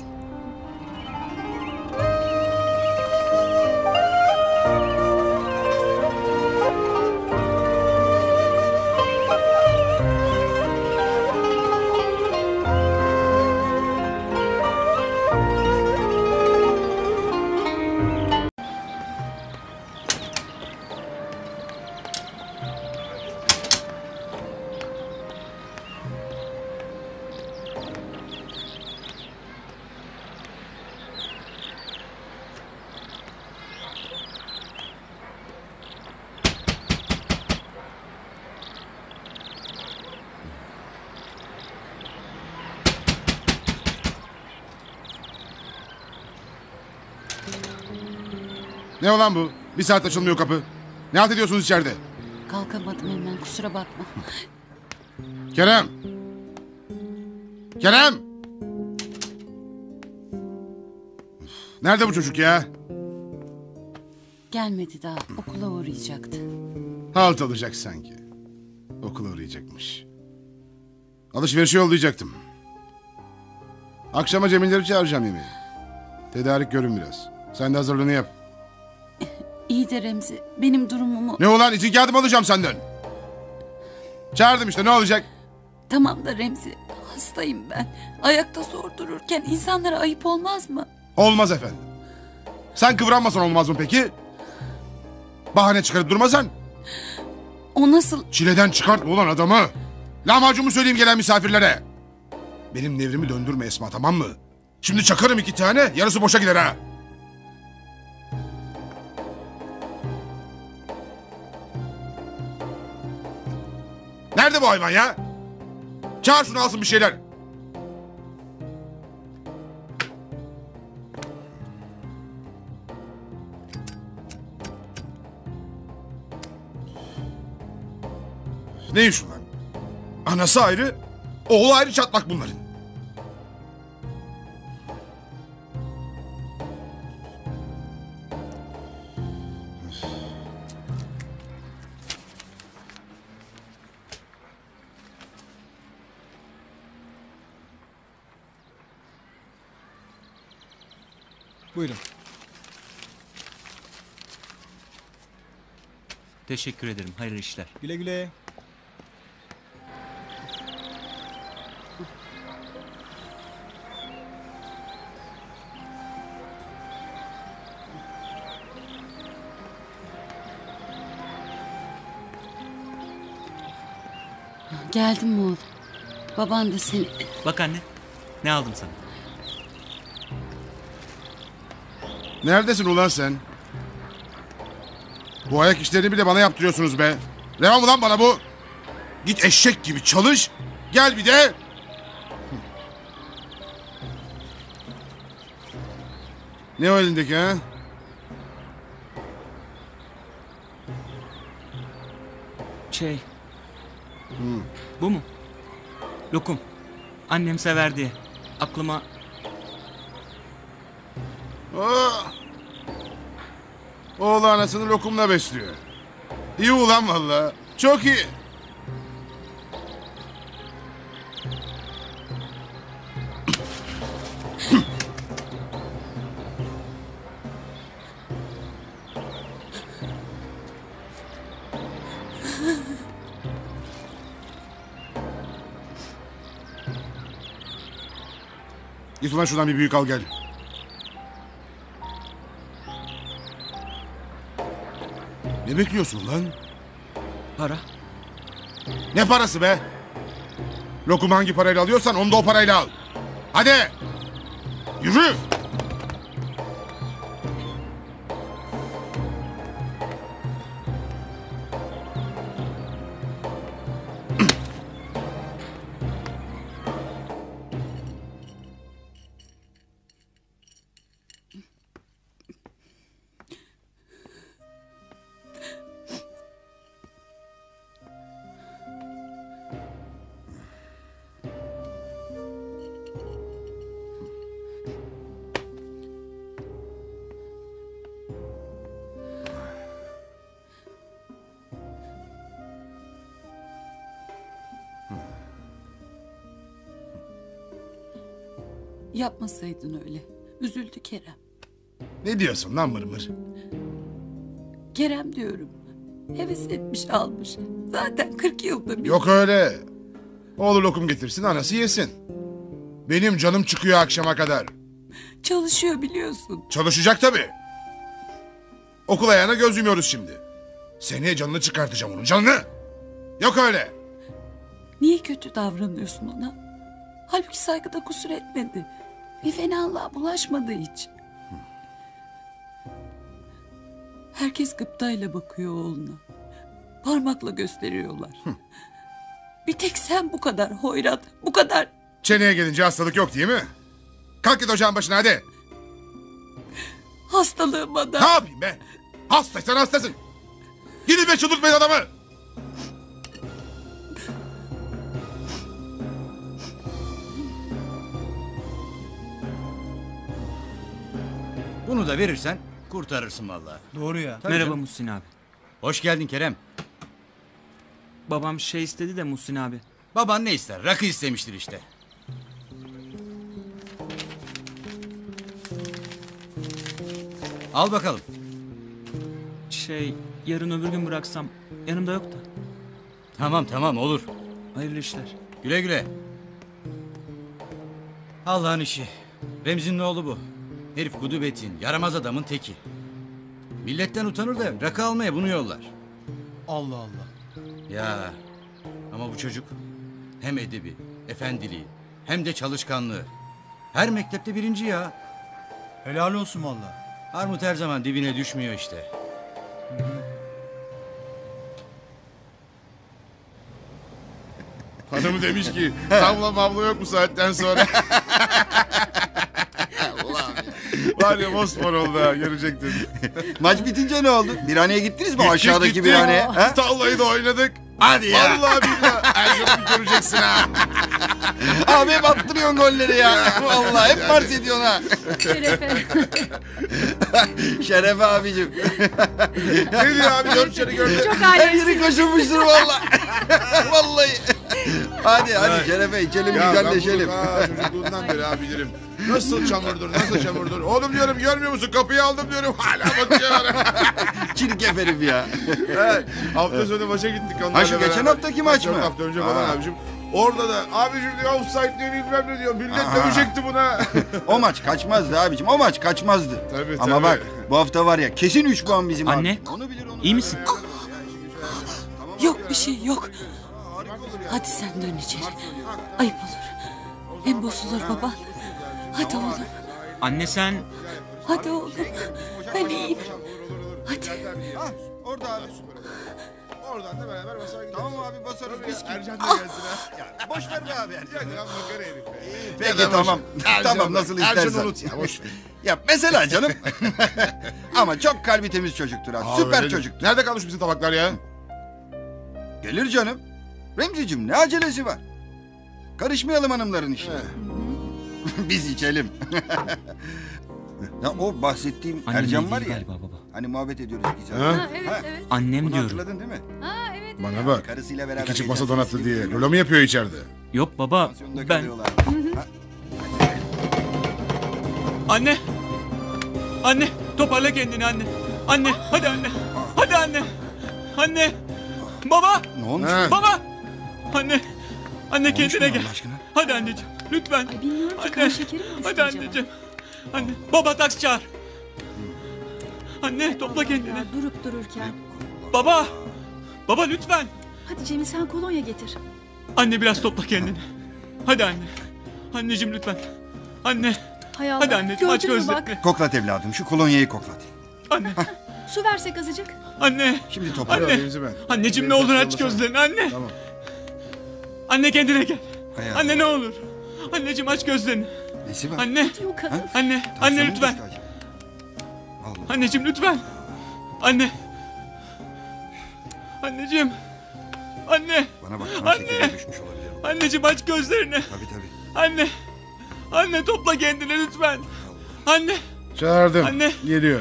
Ne olan bu? Bir saat açılmıyor kapı. Ne halt ediyorsunuz içeride?
Kalkamadım hemen kusura bakma.
Kerem! Kerem! Nerede bu çocuk ya?
Gelmedi daha okula uğrayacaktı.
Halt alacak sanki. Okula uğrayacakmış. Alışverişe yollayacaktım. Akşama Cemilleri çağıracağım yemeğe. Tedarik görün biraz. Sen de hazırlığını yap.
İyi de Remzi, benim durumumu...
Ne ulan, izin kağıdı mı alacağım senden? Çağırdım işte, ne olacak?
Tamam da Remzi, hastayım ben. Ayakta zor dururken insanlara ayıp olmaz mı?
Olmaz efendim. Sen kıvranmasan olmaz mı peki? Bahane çıkarıp durmasan.
O nasıl...
Çileden çıkartma ulan adamı. Lahmacumu söyleyeyim gelen misafirlere. Benim nevrimi döndürme Esma, tamam mı? Şimdi çakarım 2 tane, yarısı boşa gider ha. Nerede bu hayvan ya? Çağır şunu, alsın bir şeyler. Ne iş ulan? Anası ayrı, oğlu ayrı çatlak bunların.
Buyurun.
Teşekkür ederim. Hayırlı işler.
Güle güle.
Geldin mi oğlum? Baban da seni...
Bak anne. Ne aldım sana?
Neredesin ulan sen? Bu ayak işlerini bile bana yaptırıyorsunuz be. Revan mı lan bana bu? Git eşek gibi çalış. Gel bir de. Ne o elindeki ha?
Bu mu? Lokum. Annem sever diye. Aklıma...
Oh. Oğlu anasını lokumla besliyor. İyi ulan vallahi. Çok iyi. Git ulan şuradan bir büyük al gel. Ne bekliyorsun lan?
Para.
Ne parası be? Lokumu hangi parayla alıyorsan onu da o parayla al. Hadi. Yürü.
Yapmasaydın öyle. Üzüldü Kerem.
Ne diyorsun lan mırmır?
Kerem diyorum. Heves etmiş almış. Zaten 40 yılda bir...
Yok öyle. Oğlu lokum getirsin, anası yesin. Benim canım çıkıyor akşama kadar.
Çalışıyor biliyorsun.
Çalışacak tabii. Okul ayağına göz yumuyoruz şimdi. Seneye canını çıkartacağım onun, canını. Yok öyle.
Niye kötü davranıyorsun ona? Halbuki saygıda kusur etmedi. Bir fenalığa bulaşmadı hiç. Herkes gıptayla bakıyor oğluna. Parmakla gösteriyorlar. Bir tek sen bu kadar hoyrat, bu kadar...
Çeneye gelince hastalık yok değil mi? Kalk git ocağın başına hadi.
Hastalığıma da...
Ne yapayım be? Hastaysan hastasın. Gidin be, çıldırtmayın adamı.
Bunu da verirsen kurtarırsın vallahi.
Doğru ya.
Tabii
Merhaba
canım.
Muhsin abi.
Hoş geldin Kerem.
Babam şey istedi de Muhsin abi.
Baban ne ister? Rakı istemiştir işte. Al bakalım.
Yarın öbür gün bıraksam yanımda yok da.
Tamam olur.
Hayırlı işler.
Güle güle. Allah'ın işi. Remzi'nin oğlu bu. Herif gudubetin, yaramaz adamın teki. Milletten utanır da rakı almaya bunu yollar.
Allah Allah.
Ya ama bu çocuk hem edebi, efendiliği hem de çalışkanlığı. Her mektepte birinci ya.
Helal olsun vallahi.
Armut her zaman dibine düşmüyor işte.
Hanım demiş ki tavla mavla yok bu saatten sonra. Var ya mosmor oldu ha, görecektin.
Maç bitince ne oldu? Birhaneye gittiniz mi? Aşağıdaki
Gittik.
birhaneye. Ha?
Tavlayı da oynadık.
Hadi ya.
Vallahi billahi. Ercan'ı göreceksin ha.
Abi hep attırıyorsun golleri ya. Vallahi hep mars ediyorsun ha.
Şerefe.
Şerefe abicim.
Ne diyor abi? Dört seni gördü.
Çok
Her yeri
alemsin.
koşulmuştur vallahi. Vallahi. Hadi Şerefe içelim güzelleşelim.
Çocukluğundan beri abi bilirim. Nasıl çamurdur. Oğlum diyorum görmüyor musun? Kapıyı aldım diyorum. Hala bakıyor.
Çirkef herif ya.
Evet. Hafta sonu maça gittik onlarla
Ha şu geçen
beraber.
haftaki maç mı?
4 hafta önce falan abicim. Orada da abicim diyor offside diyor bilmem ne diyor. Millet dövecekti buna.
O maç kaçmazdı abicim. O maç kaçmazdı.
Tabii,
Ama bak bu hafta var ya kesin 3 puan bizim
Anne,
abi. Onu bilir, onu
iyi misin?
Yok bir şey yok. Hadi sen dön içeri. Ayıp olur. Hem bozulur baban. Hadi oğlum.
Anne sen...
Hadi oğlum. Ben iyiyim. Hadi.
Orada abi.
Oradan da beraber basar gideriz.
Tamam abi basarız biz ki.
Ercan da gelsin ha.
Ya, boş ver be abi Ercan.
Ya makara herif be.
Peki tamam. Tamam nasıl istersen.
Ercan'ı unut ya boş ver.
Ya mesela canım. Ama çok kalbi temiz çocuktur ha. Süper
öyle.
çocuktur.
Nerede kalmış bizim tabaklar ya?
Gelir canım. Remziciğim ne acelesi var? Karışmayalım hanımların işine. Biz içelim. Ya o bahsettiğim
Annem
Ercan
iyi
var
değil
ya.
galiba baba.
Hani muhabbet ediyoruz iki saat.
Ha?
Evet.
Annem
Bunu
diyorum.
hatırladın değil mi?
Bana bak.
Karısıyla beraber.
İki çık
geçen
masa
sene
donattı diye.
Silivri'de
Lolo mu yapıyor içeride?
Yok baba,
pansiyonda
ben...
kalıyorlar. Ha?
Anne! Anne! Toparla kendini anne! Anne! Hadi anne! Hadi anne! Anne! Baba!
Ne olmuş?
Ha?
Baba! Anne! Anne
olmuş
kendine
mu
gel.
Allah aşkına?
Hadi anneciğim, lütfen.
Ay bilmiyorum ki
Anne.
kan şekerim mi düştü
Hadi
acaba?
anneciğim. Anne, baba taksi çağır. Anne topla kendini.
Ya, durup dururken.
Baba! Baba lütfen.
Hadi Cemil sen kolonya getir.
Anne biraz topla kendini. Hadi anne. Anneciğim lütfen. Anne.
Hay Allah.
Hadi anneciğim aç
Gördün mü
gözlerini.
bak?
Koklat evladım şu kolonyayı koklat.
Anne.
Su versek azıcık.
Anne.
Şimdi toparla.
Anne.
Remzi ben.
Anneciğim ne
Benim
olur aç
saçmalama sen.
gözlerini anne.
Tamam.
Anne kendine gel.
Hay
Anne ne olur. Anneciğim aç gözlerini.
Nesi var?
Anne.
Yok kadın.
Anne. Anne
Tansiyonu
lütfen.
düştü acaba. Allah.
Anneciğim lütfen. Anne. Anneciğim. Anne.
Bana bak kan
Anne.
şekeri düşmüş olabilir.
Anneciğim aç gözlerini.
Tabii.
Anne. Anne topla kendini lütfen. Anne.
Çağırdım.
Anne.
Geliyor.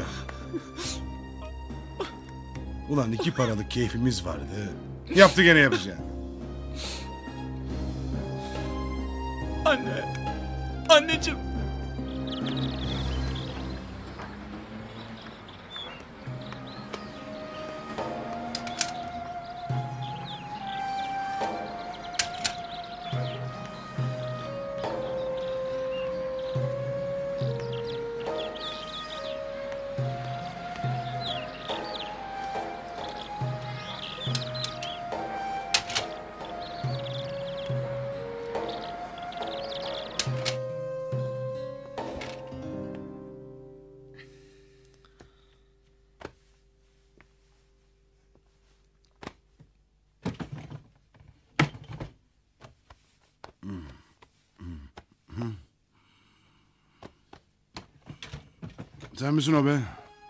Ulan 2 paralık keyfimiz vardı. Yaptı gene yapacağım.
Anne. Anneciğim.
Sen misin o be?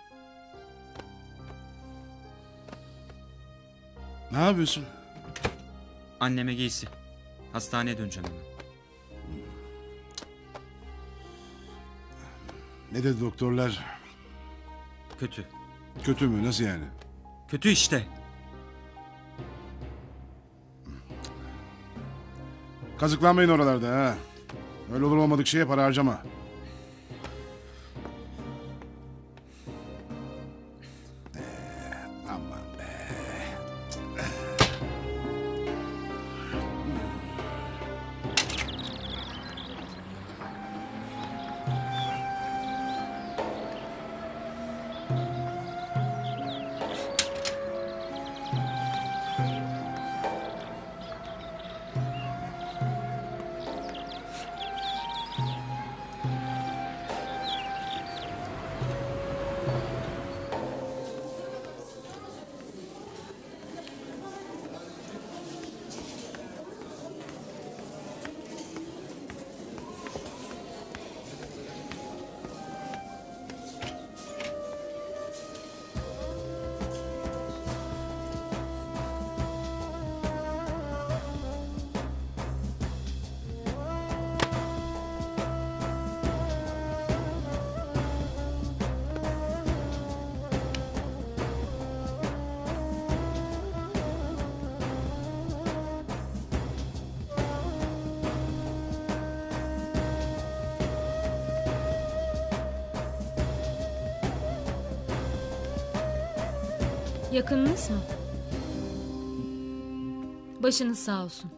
Ne yapıyorsun?
Anneme giysi. Hastaneye döneceğim hemen.
Ne dedi doktorlar?
Kötü.
Kötü mü? Nasıl yani?
Kötü işte.
Kazıklanmayın oralarda ha. Öyle olur olmadık şeye para harcama.
Yakınınız mı? Başınız sağ olsun.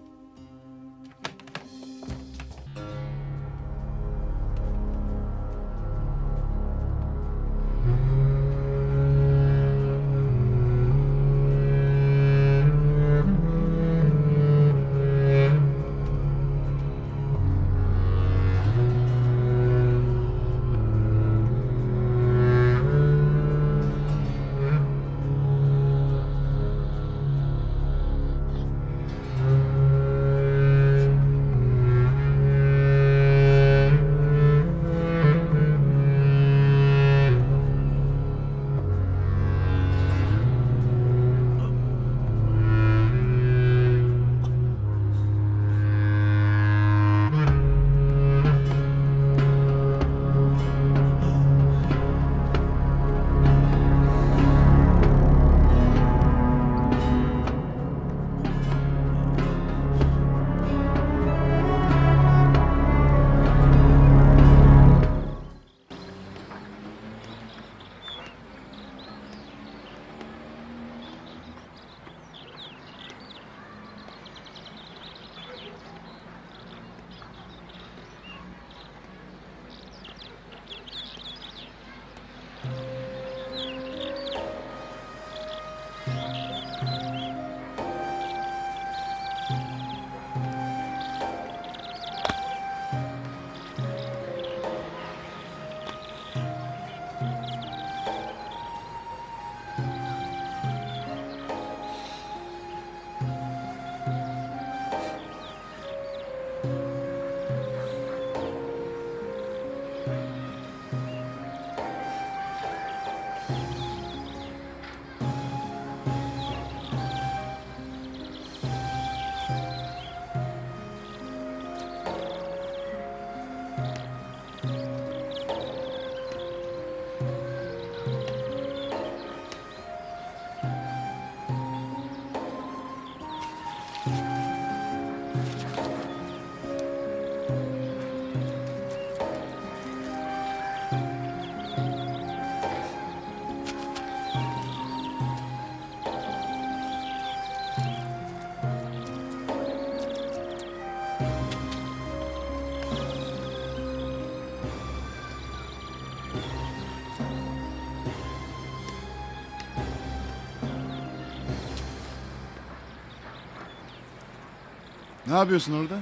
Ne yapıyorsun orada?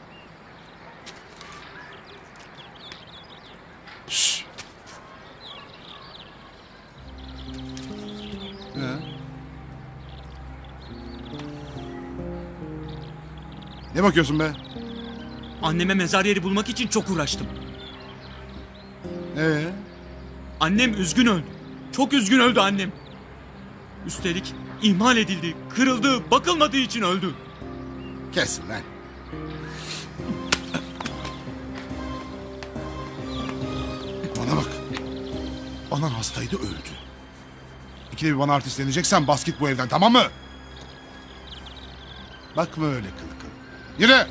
Şşş. Ne bakıyorsun be?
Anneme mezar yeri bulmak için çok uğraştım.
Annem
üzgün öldü. Çok üzgün öldü annem. Üstelik ihmal edildi, kırıldı, bakılmadığı için öldü.
Kesin lan. Bana bak. Anan hastaydı, öldü. İkide bir bana artistleneceksen bas git bu evden, tamam mı? Bakma öyle kıl kıl. Yürü!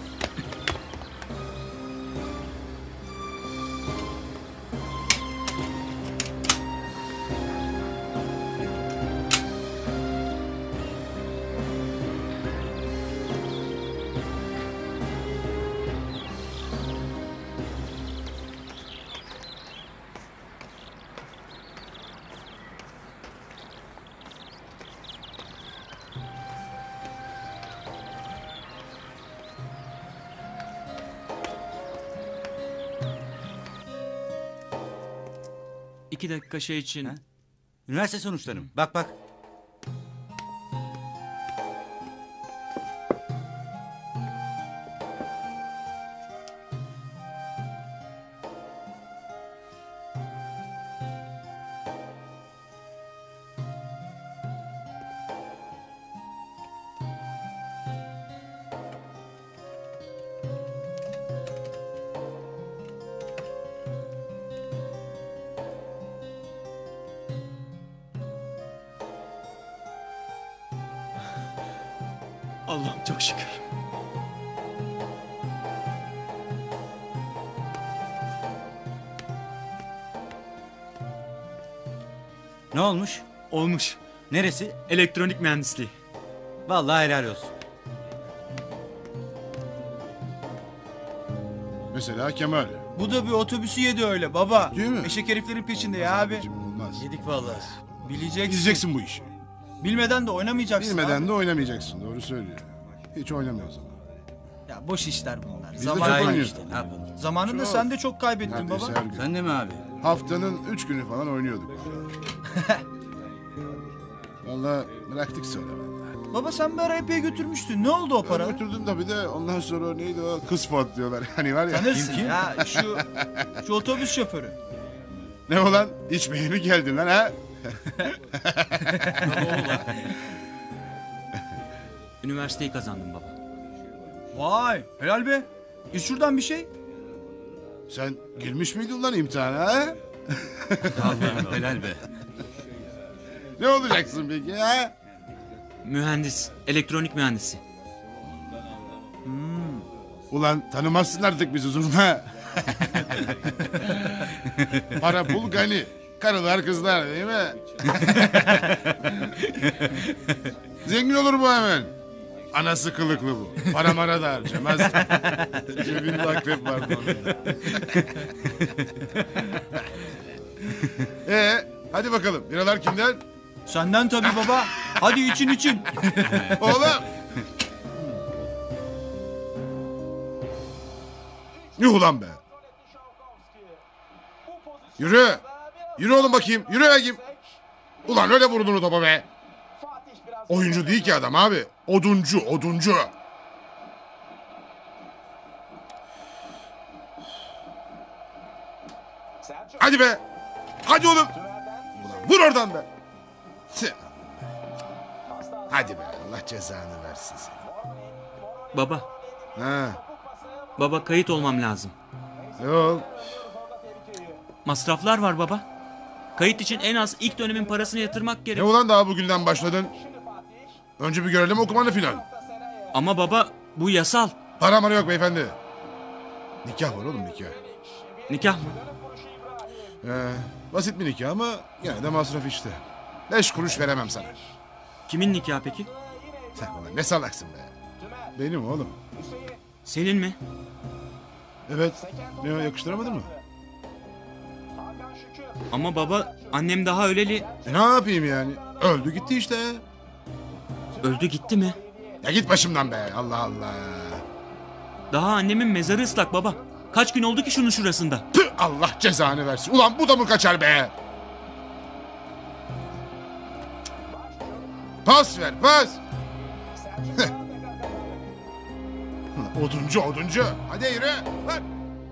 İki dakika şey için.
Üniversite sonuçlarım. Bak bak.
Allah'ım çok şükür.
Ne olmuş?
Olmuş.
Neresi?
Elektronik mühendisliği.
Vallahi helal olsun.
Mesela Kemal.
Bu da bir otobüsü yedi öyle baba.
Değil mi?
Eşek heriflerin peşinde ya abi.
Olmaz.
Yedik vallahi.
Bileceksin.
Bileceksin bu işi.
Bilmeden de oynamayacaksın
Bilmeden
abi.
de oynamayacaksın. Doğru söylüyor. Hiç oynamıyor o zaman.
Ya boş işler bunlar.
Biz de çok oynuyoruz.
Zamanında
Çok.
sen de çok kaybettin
Neredeyse
baba.
her gün.
Sen de mi abi?
Haftanın 3 günü falan oynuyorduk. Vallahi bıraktık sonra ben de.
Baba sen bir ara epey götürmüştün. Ne oldu o para?
Götürdüm tabii de ondan sonra neydi o? Kız Fuat diyorlar. Hani var ya.
Tanırsın ya şu otobüs şoförü.
Ne olan? İçmeye mi geldin lan ha?
Üniversiteyi kazandım baba.
Vay helal be. Git şuradan bir şey.
Sen girmiş miydin lan imtihana ha?
Vallahi helal be.
Ne olacaksın peki ha?
Mühendis, elektronik mühendisi.
Ulan tanımazsın artık bizi zurna. Para pul gani. Karılar kızlar değil mi? Zengin olur bu hemen. Anası kılıklı bu. Para mara da harcamaz. Cebinde akrep vardı onun. Hadi bakalım. Biralar kimden?
Senden tabii baba. Hadi için.
Oğlum. Yuh ulan be. Yürü. Yürü oğlum bakayım. Yürü bakayım. Ulan öyle vurdun o topa be. Oyuncu değil ki adam abi. Oduncu. Hadi be. Hadi oğlum. Ulan vur oradan be. Hadi be. Allah cezanı versin seni.
Baba.
Ha.
Baba kayıt olmam lazım.
Yok.
Masraflar var baba. Kayıt için en az ilk dönemin parasını yatırmak gerek.
Ne ulan daha bugünden başladın? Önce bir görelim okumanı filan.
Ama baba bu yasal.
Para mara yok beyefendi. Nikah var oğlum nikah.
Nikah mı?
Basit bir nikah ama yine de masraf işte. 5 kuruş veremem sana.
Kimin nikahı peki?
Sen ulan ne salaksın be. Benim oğlum.
Senin mi?
Evet. Ne o, yakıştıramadın mı?
Ama baba annem daha öleli.
Ne yapayım yani? Öldü gitti işte.
Öldü gitti mi?
Ya git başımdan be. Allah Allah.
Daha annemin mezarı ıslak baba. Kaç gün oldu ki şunun şurasında?
Tüh, Allah cezanı versin. Ulan bu da mı kaçar be? Pas ver pas. Oduncu. Hadi yürü. Lan.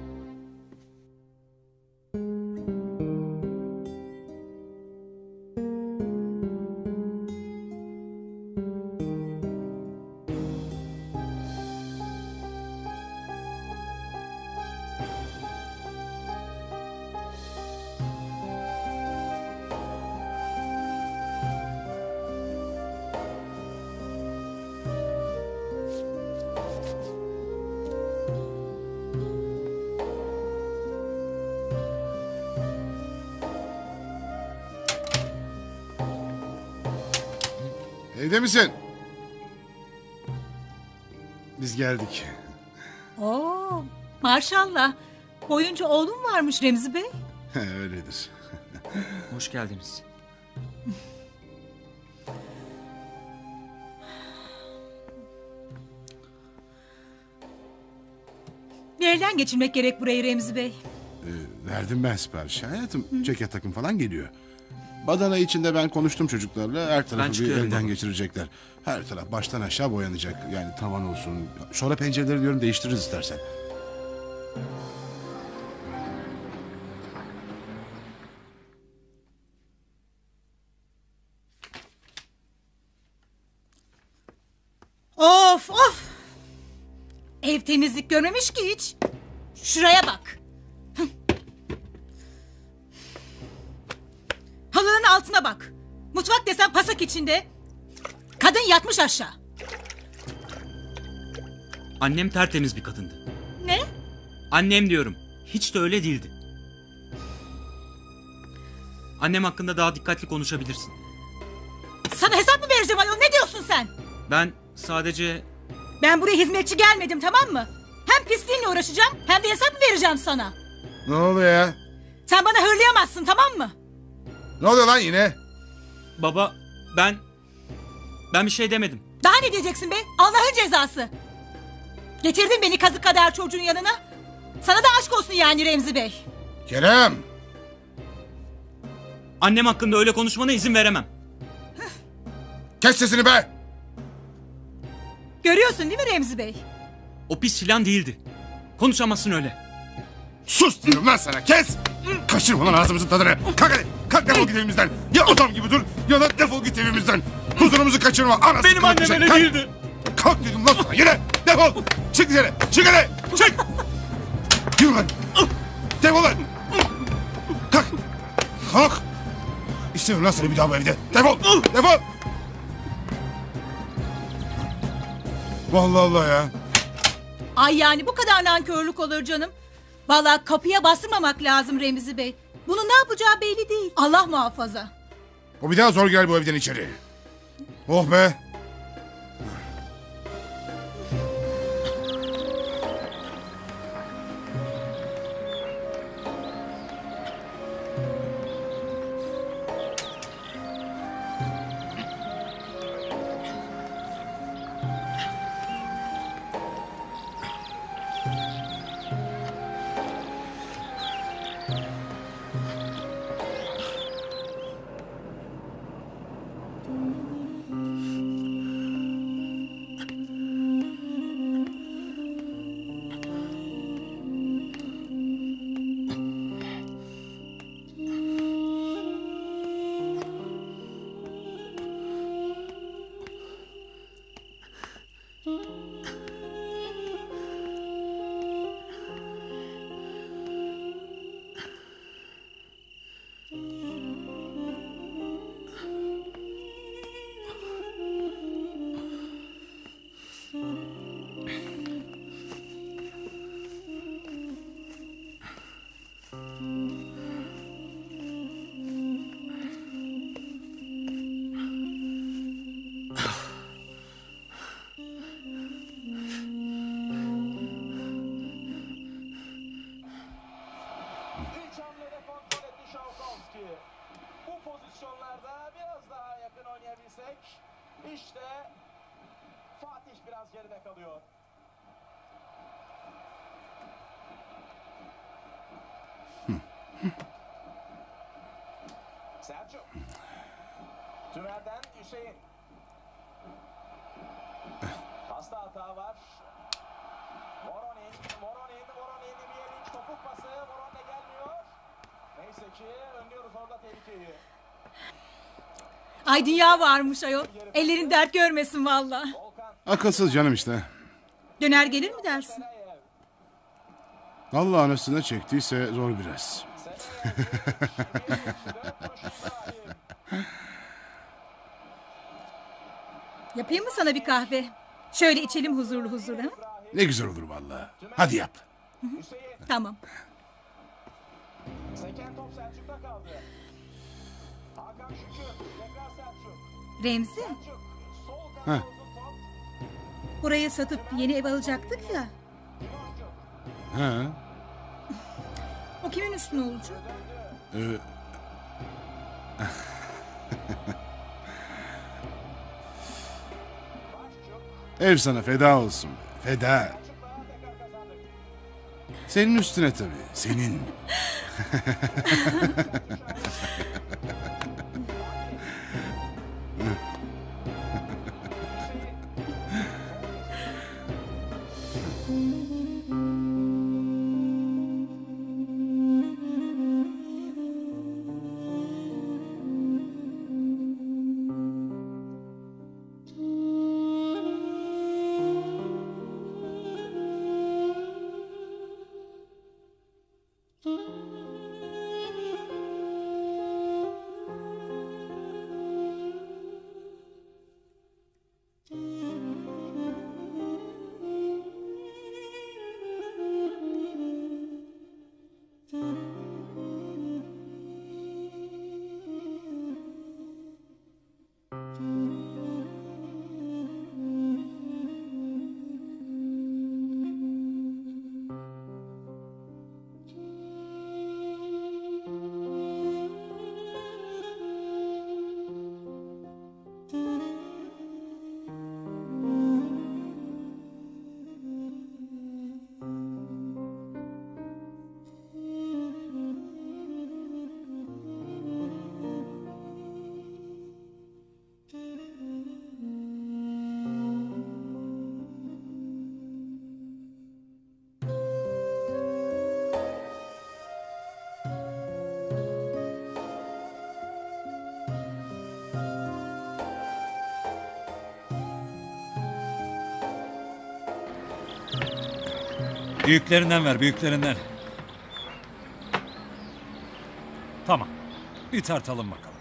Evde misin? Biz geldik.
Oo, maşallah. Oyuncu oğlum varmış Remzi Bey.
Öyledir.
Hoş geldiniz.
Bir elden geçirmek gerek burayı Remzi Bey.
Verdim ben siparişi hayatım. Ceket takım falan geliyor. Badana içinde ben konuştum çocuklarla. Her tarafı bir elden geçirecekler. Her taraf baştan aşağı boyanacak. Yani tavan olsun. Sonra pencereleri diyorum değiştiririz istersen.
Of! Ev temizlik görmemiş ki hiç. Şuraya bak. Halının altına bak. Mutfak desen pasak içinde. Kadın yatmış aşağı.
Annem tertemiz bir kadındı.
Ne?
Annem diyorum. Hiç de öyle değildi. Annem hakkında daha dikkatli konuşabilirsin.
vereceğim ayol, ne diyorsun sen?
Ben sadece...
Ben buraya hizmetçi gelmedim, tamam mı? Hem pisliğinle uğraşacağım hem de hesap mı vereceğim sana?
Ne oluyor ya?
Sen bana hırlayamazsın, tamam mı?
Ne oluyor lan yine?
Baba ben bir şey demedim.
Daha ne diyeceksin be? Allah'ın cezası. Getirdin beni kazık kadar çocuğun yanına. Sana da aşk olsun yani Remzi Bey.
Kerem!
Annem hakkında öyle konuşmana izin veremem.
Kes sesini be!
Görüyorsun değil mi Remzi Bey?
O pis filan değildi. Konuşamazsın öyle.
Sus diyorum lan sana, kes! Kaçırma lan ağzımızın tadını. Kalk hadi, kalk defol git evimizden. Ya adam gibi dur ya da defol git evimizden. Huzurumuzu kaçırma. Anasını
Benim annem
kıracak.
öyle
Kalk.
değildi.
Kalk dedim lan sana, yürü! Defol! Çık dışarı, çık hadi! Çık! Yürü lan! Defol lan! Kalk! Kalk! İstemiyorum lan seni bir daha bu evde. Defol! Defol! Vallahi Allah ya.
Ay yani bu kadar nankörlük olur canım. Vallahi kapıya bastırmamak lazım Remzi Bey. Bunun ne yapacağı belli değil. Allah muhafaza.
O bir daha zor gel bu evden içeri. Oh be!
İşte Fatih biraz geride kalıyor. Selçuk. Tümer'den Hüseyin. Pasta hata var. Voronin bir topuk pası. Voron'la gelmiyor. Neyse ki önlüyoruz orada tehlikeyi.
Ay dünya varmış ayol. Ellerin dert görmesin valla.
Akılsız canım işte.
Döner gelir mi dersin?
Allah anasına çektiyse zor biraz.
Yapayım mı sana bir kahve? Şöyle içelim huzurlu huzurlu. Ha?
Ne güzel olur vallahi. Hadi yap.
Tamam.
Seken top Selçuk'ta kaldı. Hakan Şükür. Tekrar Selçuk.
Remzi.
Ha.
Burayı satıp yeni ev alacaktık ya.
Ha.
O kimin üstüne olacak?
Ev sana feda olsun. Feda. Senin üstüne tabii. Senin.
Büyüklerinden ver, büyüklerinden. Tamam. Bir tartalım bakalım.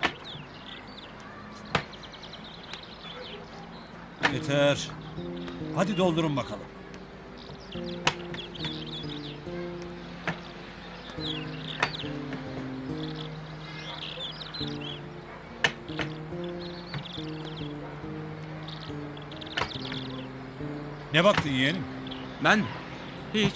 Yeter. Hadi doldurun bakalım. Ne baktın yeğenim?
Ben mi? Hiç.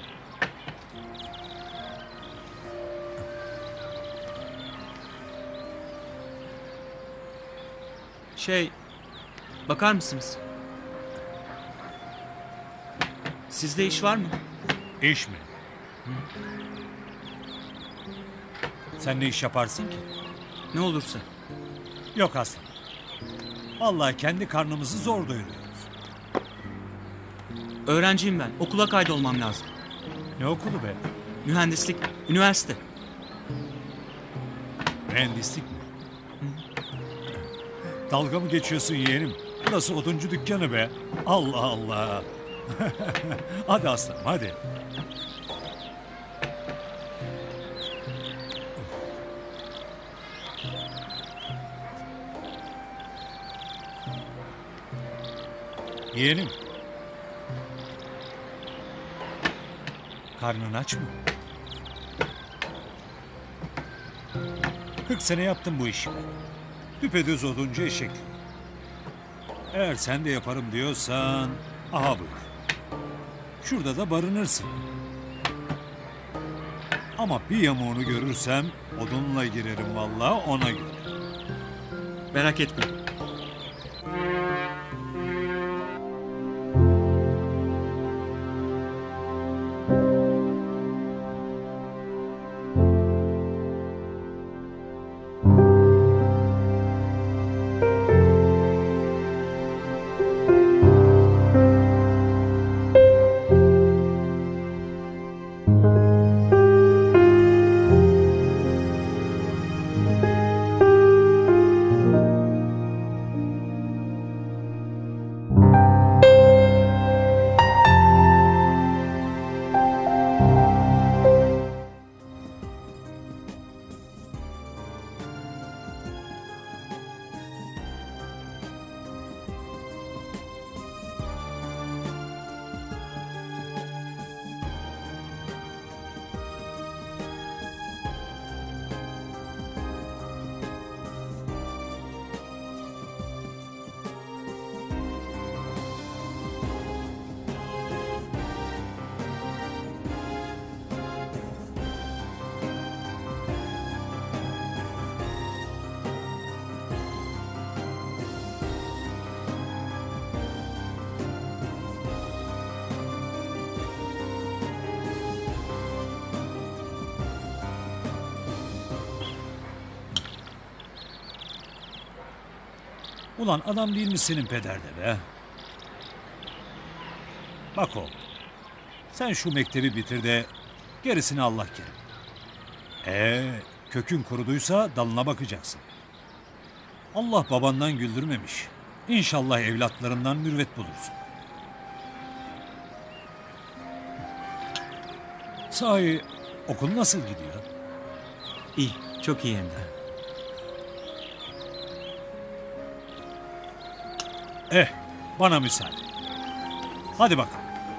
Bakar mısınız? Sizde iş var mı?
İş mi? Sen ne iş yaparsın ki?
Ne olursa.
Yok aslında. Vallahi kendi karnımızı zor doyuruyoruz.
Öğrenciyim ben. Okula kaydolmam lazım.
Ne okulu be?
Mühendislik, üniversite.
Mühendislik mi? Dalga mı geçiyorsun yeğenim? Burası oduncu dükkanı be. Allah Allah. Hadi aslanım hadi. Yeğenim. Karnın aç mı? 40 sene yaptım bu işi. Düpedüz oduncu eşekli. Eğer sen de yaparım diyorsan, aha buyur. Şurada da barınırsın. Ama bir yamuğunu görürsem odunla girerim vallahi ona göre.
Merak etme.
Ulan adam değil mi senin peder de be? Bak oğlum, sen şu mektebi bitir de gerisini Allah kerim. Kökün kuruduysa dalına bakacaksın. Allah babandan güldürmemiş. İnşallah evlatlarından mürvet bulursun. Sahi okul nasıl gidiyor?
İyi, çok iyi hem de.
Bana müsaade. Hadi bakalım.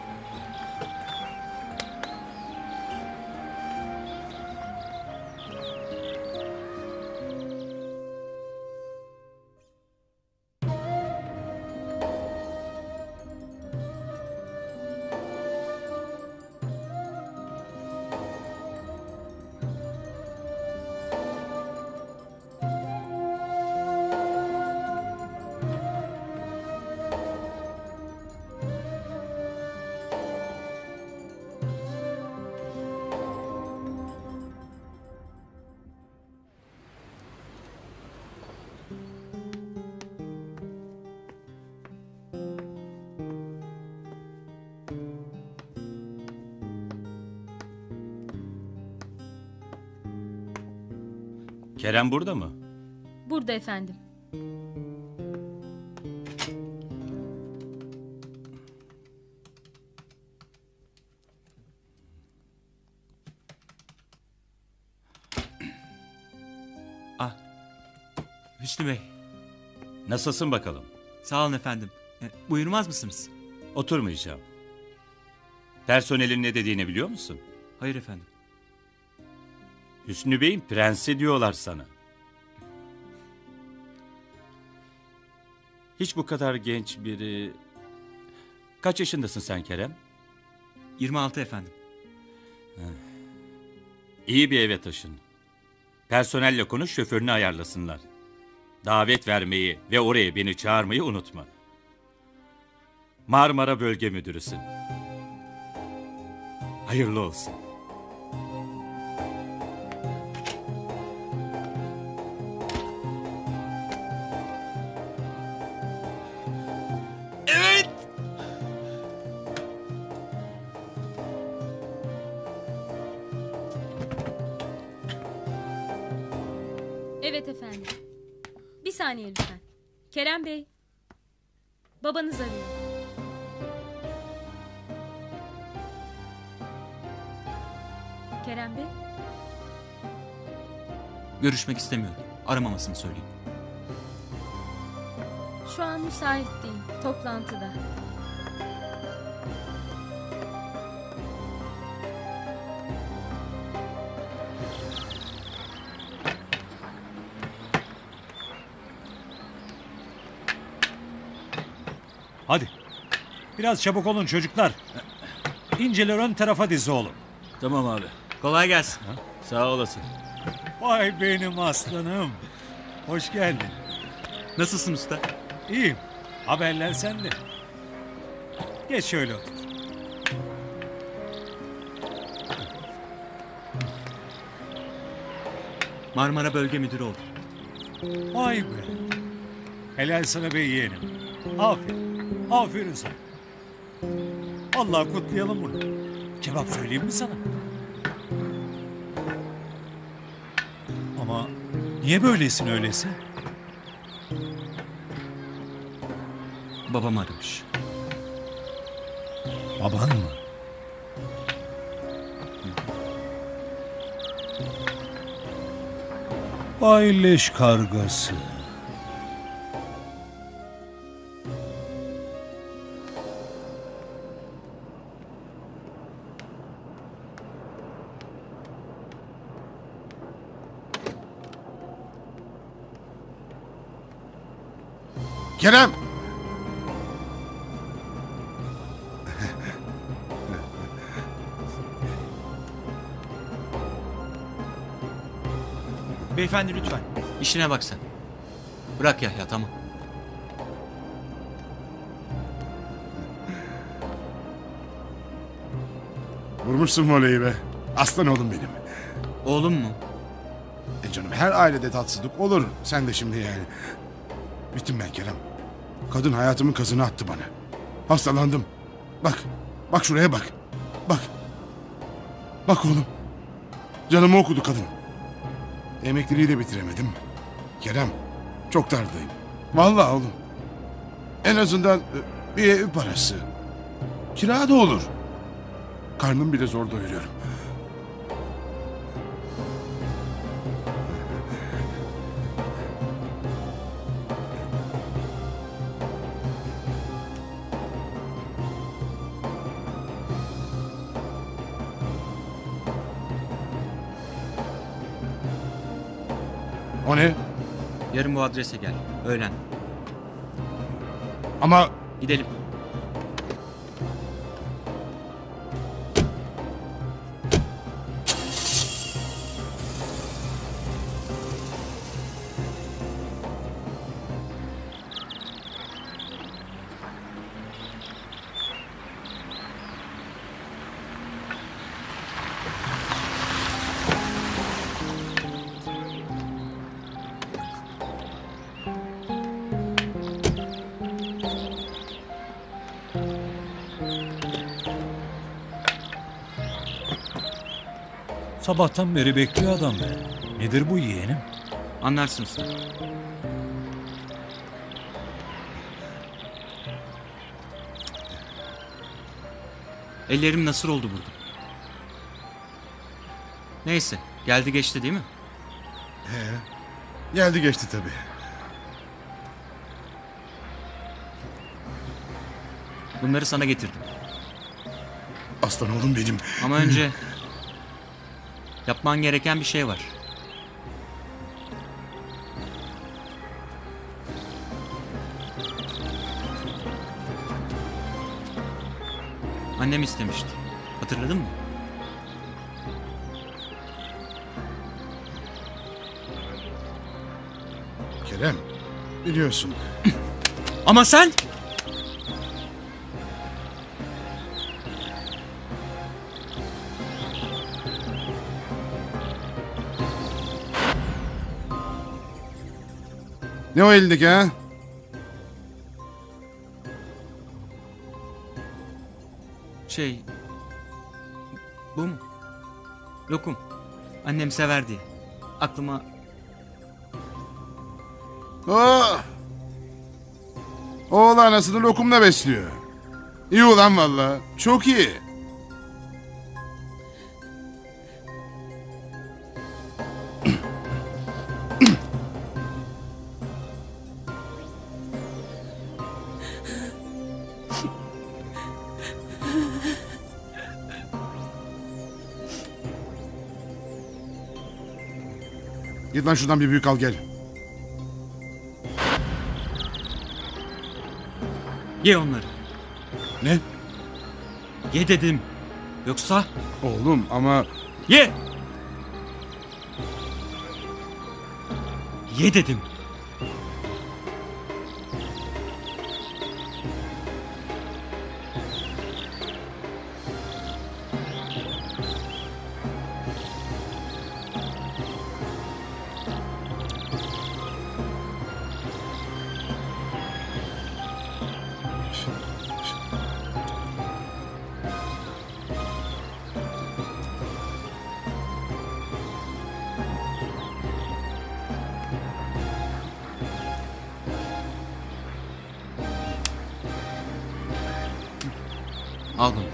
Kerem burada mı?
Burada efendim.
Hüsnü Bey.
Nasılsın bakalım?
Sağ olun efendim. Buyurmaz mısınız?
Oturmayacağım. Personelin ne dediğini biliyor musun?
Hayır efendim.
Hüsnü Bey'in prensi diyorlar sana. Hiç bu kadar genç biri... Kaç yaşındasın sen Kerem?
26 efendim.
İyi bir eve taşın. Personelle konuş, şoförünü ayarlasınlar. Davet vermeyi ve oraya beni çağırmayı unutma. Marmara Bölge Müdürüsün. Hayırlı olsun.
Evet.
Evet efendim. Bir saniye lütfen. Kerem Bey. Babanız arıyor. Kerem Bey.
Görüşmek istemiyorum. Aramamasını söyleyeyim.
Şu an müsait değil. Toplantıda.
Hadi. Biraz çabuk olun çocuklar. İnceler ön tarafa dizi oğlum.
Tamam abi.
Kolay gelsin.
Sağ olasın.
Vay benim aslanım. Hoş geldin.
Nasılsın usta?
İyiyim. Haberler sende. Geç şöyle otur.
Marmara Bölge Müdürü oldum.
Vay be. Helal sana be yeğenim. Aferin. Aferin sana. Allah kutlayalım bunu. Kebap söyleyeyim mi sana? Ama niye böylesin öyleyse?
Babam aramış.
Baban mı? Vay leş kargası.
Kerem!
Beyefendi lütfen. İşine bak sen. Bırak Yahya, tamam.
Vurmuşsun voleyi be. Aslan oğlum benim.
Oğlum mu?
Canım her ailede tatsızlık olur. Sen de şimdi yani. Bittim ben Kerem. Kadın hayatımın kazını attı bana. Hastalandım. Bak. Bak şuraya bak. Bak. Bak oğlum. Canımı okudu kadın. Emekliliği de bitiremedim. Kerem. Çok dardayım. Vallahi oğlum. En azından bir ev parası. Kira da olur. Karnım bile zor doyuruyorum. O ne?
Yarın bu adrese gel. Öğlen.
Ama...
Gidelim.
Sabahtan beri bekliyor adam be. Nedir bu yeğenim?
Anlarsın usta. Ellerim nasır oldu burada. Neyse, geldi geçti değil mi?
Geldi geçti tabii.
Bunları sana getirdim.
Aslan oğlum benim.
Ama önce yapman gereken bir şey var. Annem istemişti. Hatırladın mı?
Kerem, biliyorsun.
Ama sen...
Ne o elindeki ha?
Bu mu? Lokum. Annem sever diye. Aklıma...
Oh! Oğlu anasını lokumla besliyor. İyi ulan valla. Çok iyi. Git lan şuradan bir büyük al gel.
Ye onları.
Ne?
Ye dedim. Yoksa...
Oğlum ama...
Ye! Ye dedim. Al bunu.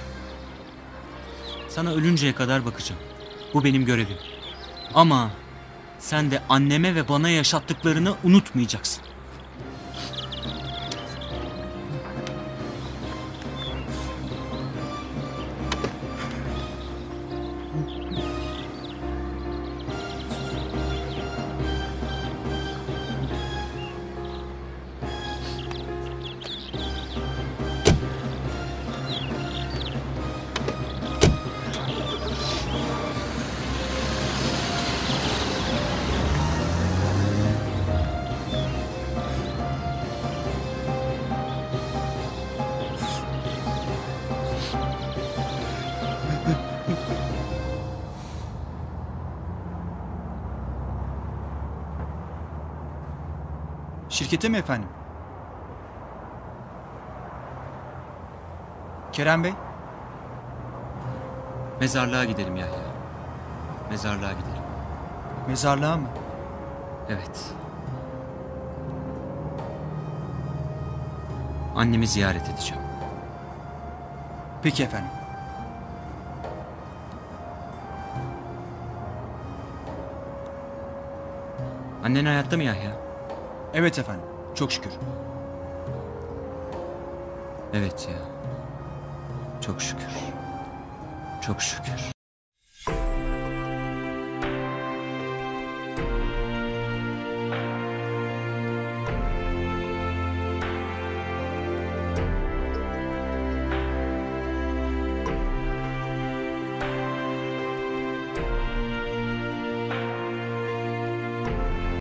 Sana ölünceye kadar bakacağım. Bu benim görevim. Ama sen de anneme ve bana yaşattıklarını unutmayacaksın.
Şirkete mi efendim? Kerem Bey?
Mezarlığa gidelim Yahya. Mezarlığa gidelim.
Mezarlığa mı?
Evet. Annemi ziyaret edeceğim.
Peki efendim.
Annen hayatta mı Yahya?
Evet efendim. Çok şükür.
Evet ya. Çok şükür. Çok şükür.